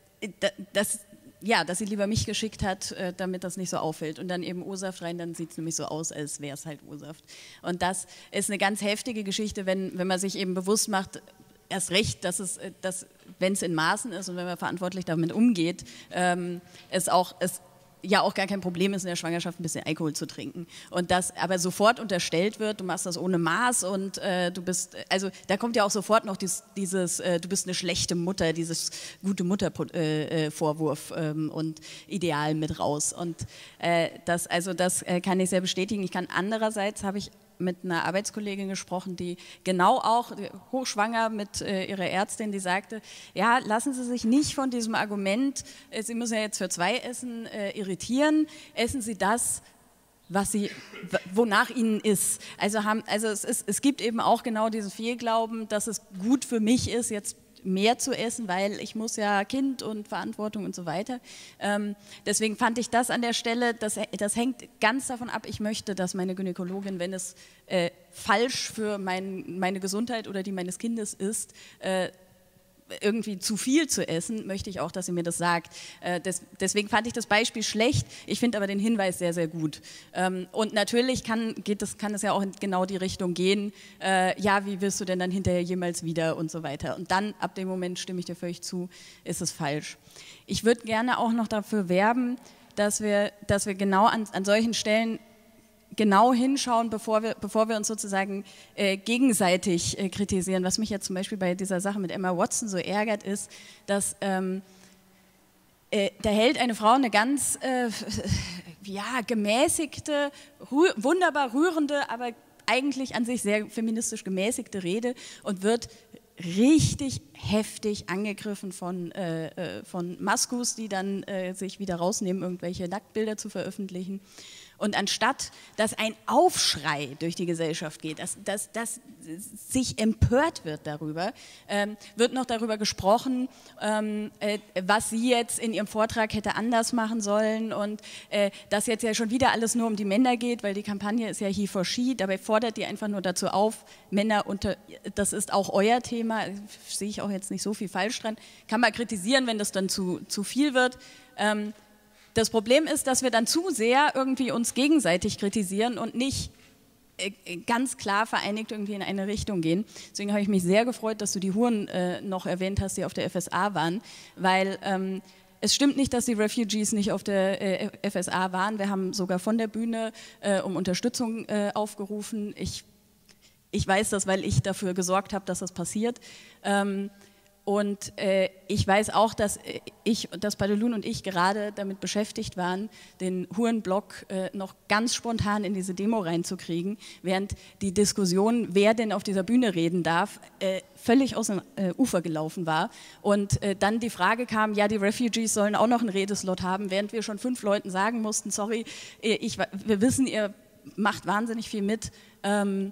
dass, ja, dass sie lieber mich geschickt hat, äh, damit das nicht so auffällt und dann eben O-Saft rein, dann sieht es nämlich so aus, als wäre es halt O-Saft. Und das ist eine ganz heftige Geschichte, wenn, wenn man sich eben bewusst macht, erst recht, dass es, dass, wenn es in Maßen ist und wenn man verantwortlich damit umgeht, ähm, es auch, es ja auch gar kein Problem ist, in der Schwangerschaft ein bisschen Alkohol zu trinken. Und das aber sofort unterstellt wird, du machst das ohne Maß und äh, du bist, also da kommt ja auch sofort noch dieses, dieses äh, du bist eine schlechte Mutter, dieses gute Mutter-Vorwurf äh, ähm, und Ideal mit raus. Und äh, das, also das äh, kann ich sehr bestätigen. Ich kann andererseits, habe ich mit einer Arbeitskollegin gesprochen, die genau auch hochschwanger mit äh, ihrer Ärztin, die sagte, ja, lassen Sie sich nicht von diesem Argument, äh, Sie müssen ja jetzt für zwei essen, äh, irritieren, essen Sie das, was sie, wonach ihnen ist. Also, haben, also es, ist, es gibt eben auch genau diesen Fehlglauben, dass es gut für mich ist, jetzt mehr zu essen, weil ich muss ja Kind und Verantwortung und so weiter. Ähm, deswegen fand ich das an der Stelle, das, das hängt ganz davon ab, ich möchte, dass meine Gynäkologin, wenn es äh, falsch für mein, meine Gesundheit oder die meines Kindes ist, äh, irgendwie zu viel zu essen, möchte ich auch, dass sie mir das sagt. Äh, des, deswegen fand ich das Beispiel schlecht, ich finde aber den Hinweis sehr, sehr gut. Ähm, und natürlich kann, geht das, kann es ja auch in genau die Richtung gehen, äh, ja, wie wirst du denn dann hinterher jemals wieder und so weiter. Und dann, ab dem Moment stimme ich dir völlig zu, ist es falsch. Ich würde gerne auch noch dafür werben, dass wir, dass wir genau an, an solchen Stellen genau hinschauen, bevor wir, bevor wir uns sozusagen äh, gegenseitig äh, kritisieren. Was mich jetzt zum Beispiel bei dieser Sache mit Emma Watson so ärgert, ist, dass ähm, äh, da hält eine Frau eine ganz äh, ja, gemäßigte, rühr, wunderbar rührende, aber eigentlich an sich sehr feministisch gemäßigte Rede und wird richtig heftig angegriffen von, äh, von Maskus, die dann äh, sich wieder rausnehmen, irgendwelche Nacktbilder zu veröffentlichen. Und anstatt, dass ein Aufschrei durch die Gesellschaft geht, dass, dass, dass sich empört wird darüber, ähm, wird noch darüber gesprochen, ähm, äh, was sie jetzt in ihrem Vortrag hätte anders machen sollen und äh, dass jetzt ja schon wieder alles nur um die Männer geht, weil die Kampagne ist ja He for She, dabei fordert die einfach nur dazu auf, Männer unter, das ist auch euer Thema, sehe ich auch jetzt nicht so viel falsch dran, kann man kritisieren, wenn das dann zu, zu viel wird. Ähm, Das Problem ist, dass wir dann zu sehr irgendwie uns gegenseitig kritisieren und nicht äh, ganz klar vereinigt irgendwie in eine Richtung gehen. Deswegen habe ich mich sehr gefreut, dass du die Huren äh, noch erwähnt hast, die auf der F S A waren, weil ähm, es stimmt nicht, dass die Refugees nicht auf der äh, F S A waren. Wir haben sogar von der Bühne äh, um Unterstützung äh, aufgerufen. Ich, ich weiß das, weil ich dafür gesorgt habe, dass das passiert. Ähm, Und äh, ich weiß auch, dass ich, dass Padelun und ich gerade damit beschäftigt waren, den Hurenblock äh, noch ganz spontan in diese Demo reinzukriegen, während die Diskussion, wer denn auf dieser Bühne reden darf, äh, völlig aus dem äh, Ufer gelaufen war. Und äh, dann die Frage kam, ja, die Refugees sollen auch noch einen Redeslot haben, während wir schon fünf Leuten sagen mussten, sorry, ich, wir wissen, ihr macht wahnsinnig viel mit, ähm,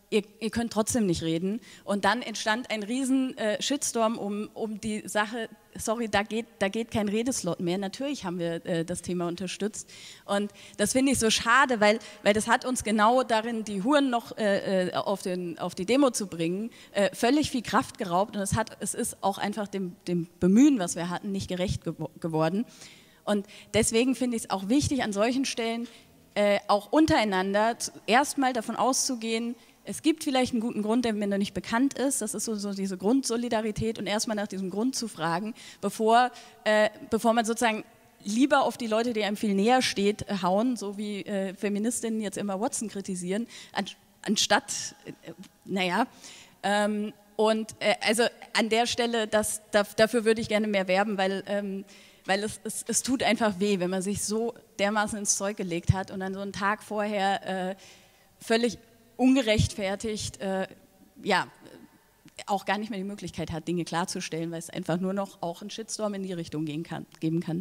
Ihr, ihr könnt trotzdem nicht reden. Und dann entstand ein riesen äh, Shitstorm um, um die Sache, sorry, da geht, da geht kein Redeslot mehr. Natürlich haben wir äh, das Thema unterstützt. Und das finde ich so schade, weil, weil das hat uns genau darin, die Huren noch äh, auf, den, auf die Demo zu bringen, äh, völlig viel Kraft geraubt. Und es, hat, es ist auch einfach dem, dem Bemühen, was wir hatten, nicht gerecht gewo- geworden. Und deswegen finde ich es auch wichtig, an solchen Stellen äh, auch untereinander erstmal davon auszugehen, es gibt vielleicht einen guten Grund, der mir noch nicht bekannt ist. Das ist so, so diese Grundsolidarität und erstmal nach diesem Grund zu fragen, bevor, äh, bevor man sozusagen lieber auf die Leute, die einem viel näher steht, äh, hauen, so wie äh, Feministinnen jetzt immer Watson kritisieren, an, anstatt, äh, naja, ähm, und äh, also an der Stelle, das, da, dafür würde ich gerne mehr werben, weil, ähm, weil es, es, es tut einfach weh, wenn man sich so dermaßen ins Zeug gelegt hat und dann so einen Tag vorher äh, völlig ungerechtfertigt, äh, ja, auch gar nicht mehr die Möglichkeit hat, Dinge klarzustellen, weil es einfach nur noch auch einen Shitstorm in die Richtung gehen kann, geben kann.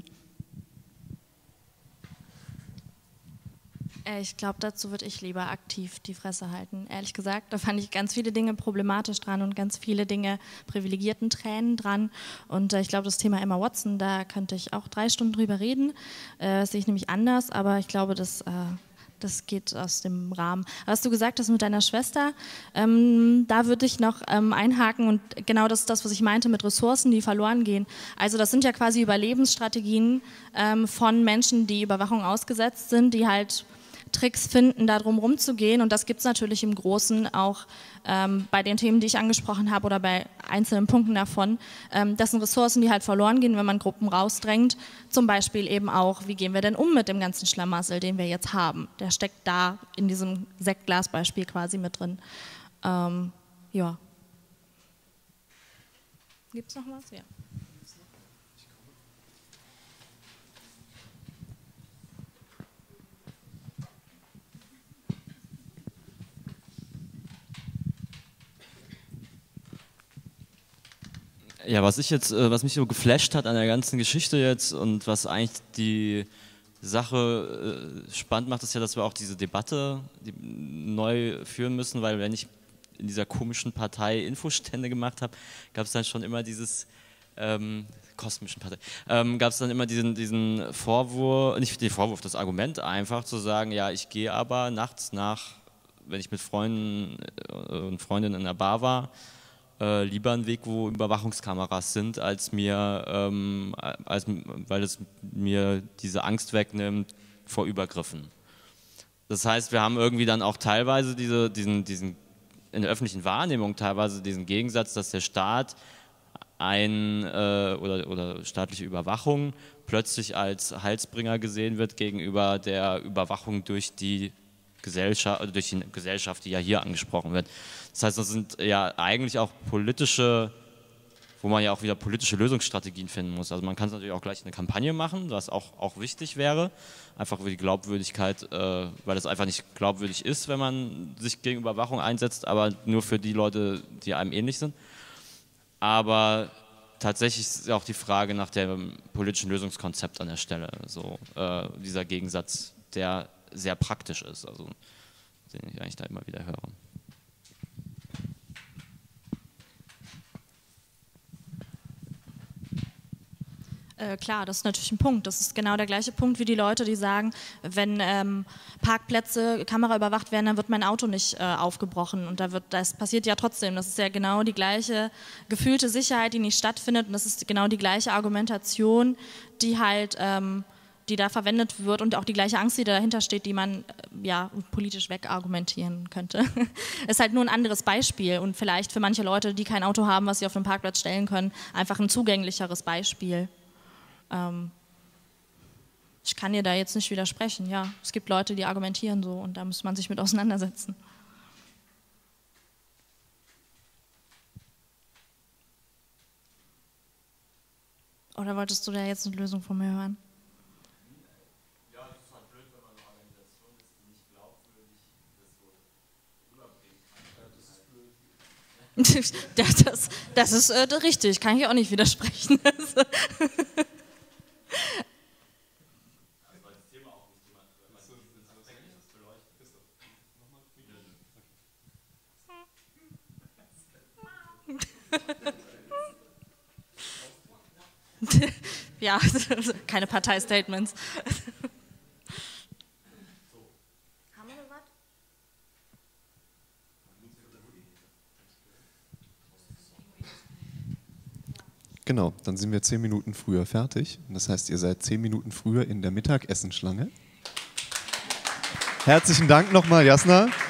Ich glaube, dazu würde ich lieber aktiv die Fresse halten. Ehrlich gesagt, da fand ich ganz viele Dinge problematisch dran und ganz viele Dinge privilegierten Tränen dran. Und äh, ich glaube, das Thema Emma Watson, da könnte ich auch drei Stunden drüber reden. Äh, das sehe ich nämlich anders, aber ich glaube, dass... Äh, Das geht aus dem Rahmen. Was du gesagt hast mit deiner Schwester, ähm, da würde ich noch ähm, einhaken und genau das ist das, was ich meinte mit Ressourcen, die verloren gehen. Also das sind ja quasi Überlebensstrategien ähm, von Menschen, die Überwachung ausgesetzt sind, die halt Tricks finden, da drum rumzugehen und das gibt es natürlich im Großen auch ähm, bei den Themen, die ich angesprochen habe oder bei einzelnen Punkten davon. Ähm, das sind Ressourcen, die halt verloren gehen, wenn man Gruppen rausdrängt. Zum Beispiel eben auch, wie gehen wir denn um mit dem ganzen Schlamassel, den wir jetzt haben. Der steckt da in diesem Sektglasbeispiel quasi mit drin. Ähm, ja. Gibt es noch was? Ja. Ja, was ich jetzt, was mich so geflasht hat an der ganzen Geschichte jetzt und was eigentlich die Sache spannend macht, ist ja, dass wir auch diese Debatte neu führen müssen, weil wenn ich in dieser komischen Partei Infostände gemacht habe, gab es dann schon immer dieses ähm, kosmischen Partei, ähm, gab es dann immer diesen, diesen Vorwurf, nicht den Vorwurf, das Argument einfach zu sagen, ja, ich gehe aber nachts nach, wenn ich mit Freunden und Freundinnen in der Bar war, Äh, lieber einen Weg, wo Überwachungskameras sind, als mir, ähm, als, weil es mir diese Angst wegnimmt vor Übergriffen. Das heißt, wir haben irgendwie dann auch teilweise diese, diesen, diesen, in der öffentlichen Wahrnehmung teilweise diesen Gegensatz, dass der Staat ein, äh, oder, oder staatliche Überwachung plötzlich als Heilsbringer gesehen wird gegenüber der Überwachung durch die Gesellschaft, also durch die Gesellschaft, die ja hier angesprochen wird. Das heißt, das sind ja eigentlich auch politische, wo man ja auch wieder politische Lösungsstrategien finden muss. Also man kann es natürlich auch gleich eine Kampagne machen, was auch, auch wichtig wäre, einfach für die Glaubwürdigkeit, äh, weil es einfach nicht glaubwürdig ist, wenn man sich gegen Überwachung einsetzt, aber nur für die Leute, die einem ähnlich sind. Aber tatsächlich ist auch die Frage nach dem politischen Lösungskonzept an der Stelle, so äh, dieser Gegensatz, der sehr praktisch ist, also den ich eigentlich da immer wieder höre. Äh, klar, das ist natürlich ein Punkt. Das ist genau der gleiche Punkt wie die Leute, die sagen, wenn ähm, Parkplätze kameraüberwacht werden, dann wird mein Auto nicht äh, aufgebrochen. Und da wird, das passiert ja trotzdem. Das ist ja genau die gleiche gefühlte Sicherheit, die nicht stattfindet. Und das ist genau die gleiche Argumentation, die halt, ähm, die da verwendet wird und auch die gleiche Angst, die dahinter steht, die man äh, ja politisch wegargumentieren könnte. Ist halt nur ein anderes Beispiel und vielleicht für manche Leute, die kein Auto haben, was sie auf den Parkplatz stellen können, einfach ein zugänglicheres Beispiel. Ähm, ich kann dir da jetzt nicht widersprechen, ja. Es gibt Leute, die argumentieren so und da muss man sich mit auseinandersetzen. Oder wolltest du da jetzt eine Lösung von mir hören? Ja, das ist halt blöd, wenn man eine Organisation ist, die nicht glaubwürdig das so rüberbringen kann. Das ist blöd. das, das ist äh, richtig, kann ich auch nicht widersprechen. ja, keine Parteistatements. Genau, dann sind wir zehn Minuten früher fertig. Das heißt, ihr seid zehn Minuten früher in der Mittagessenschlange. Herzlichen Dank nochmal, Jasna.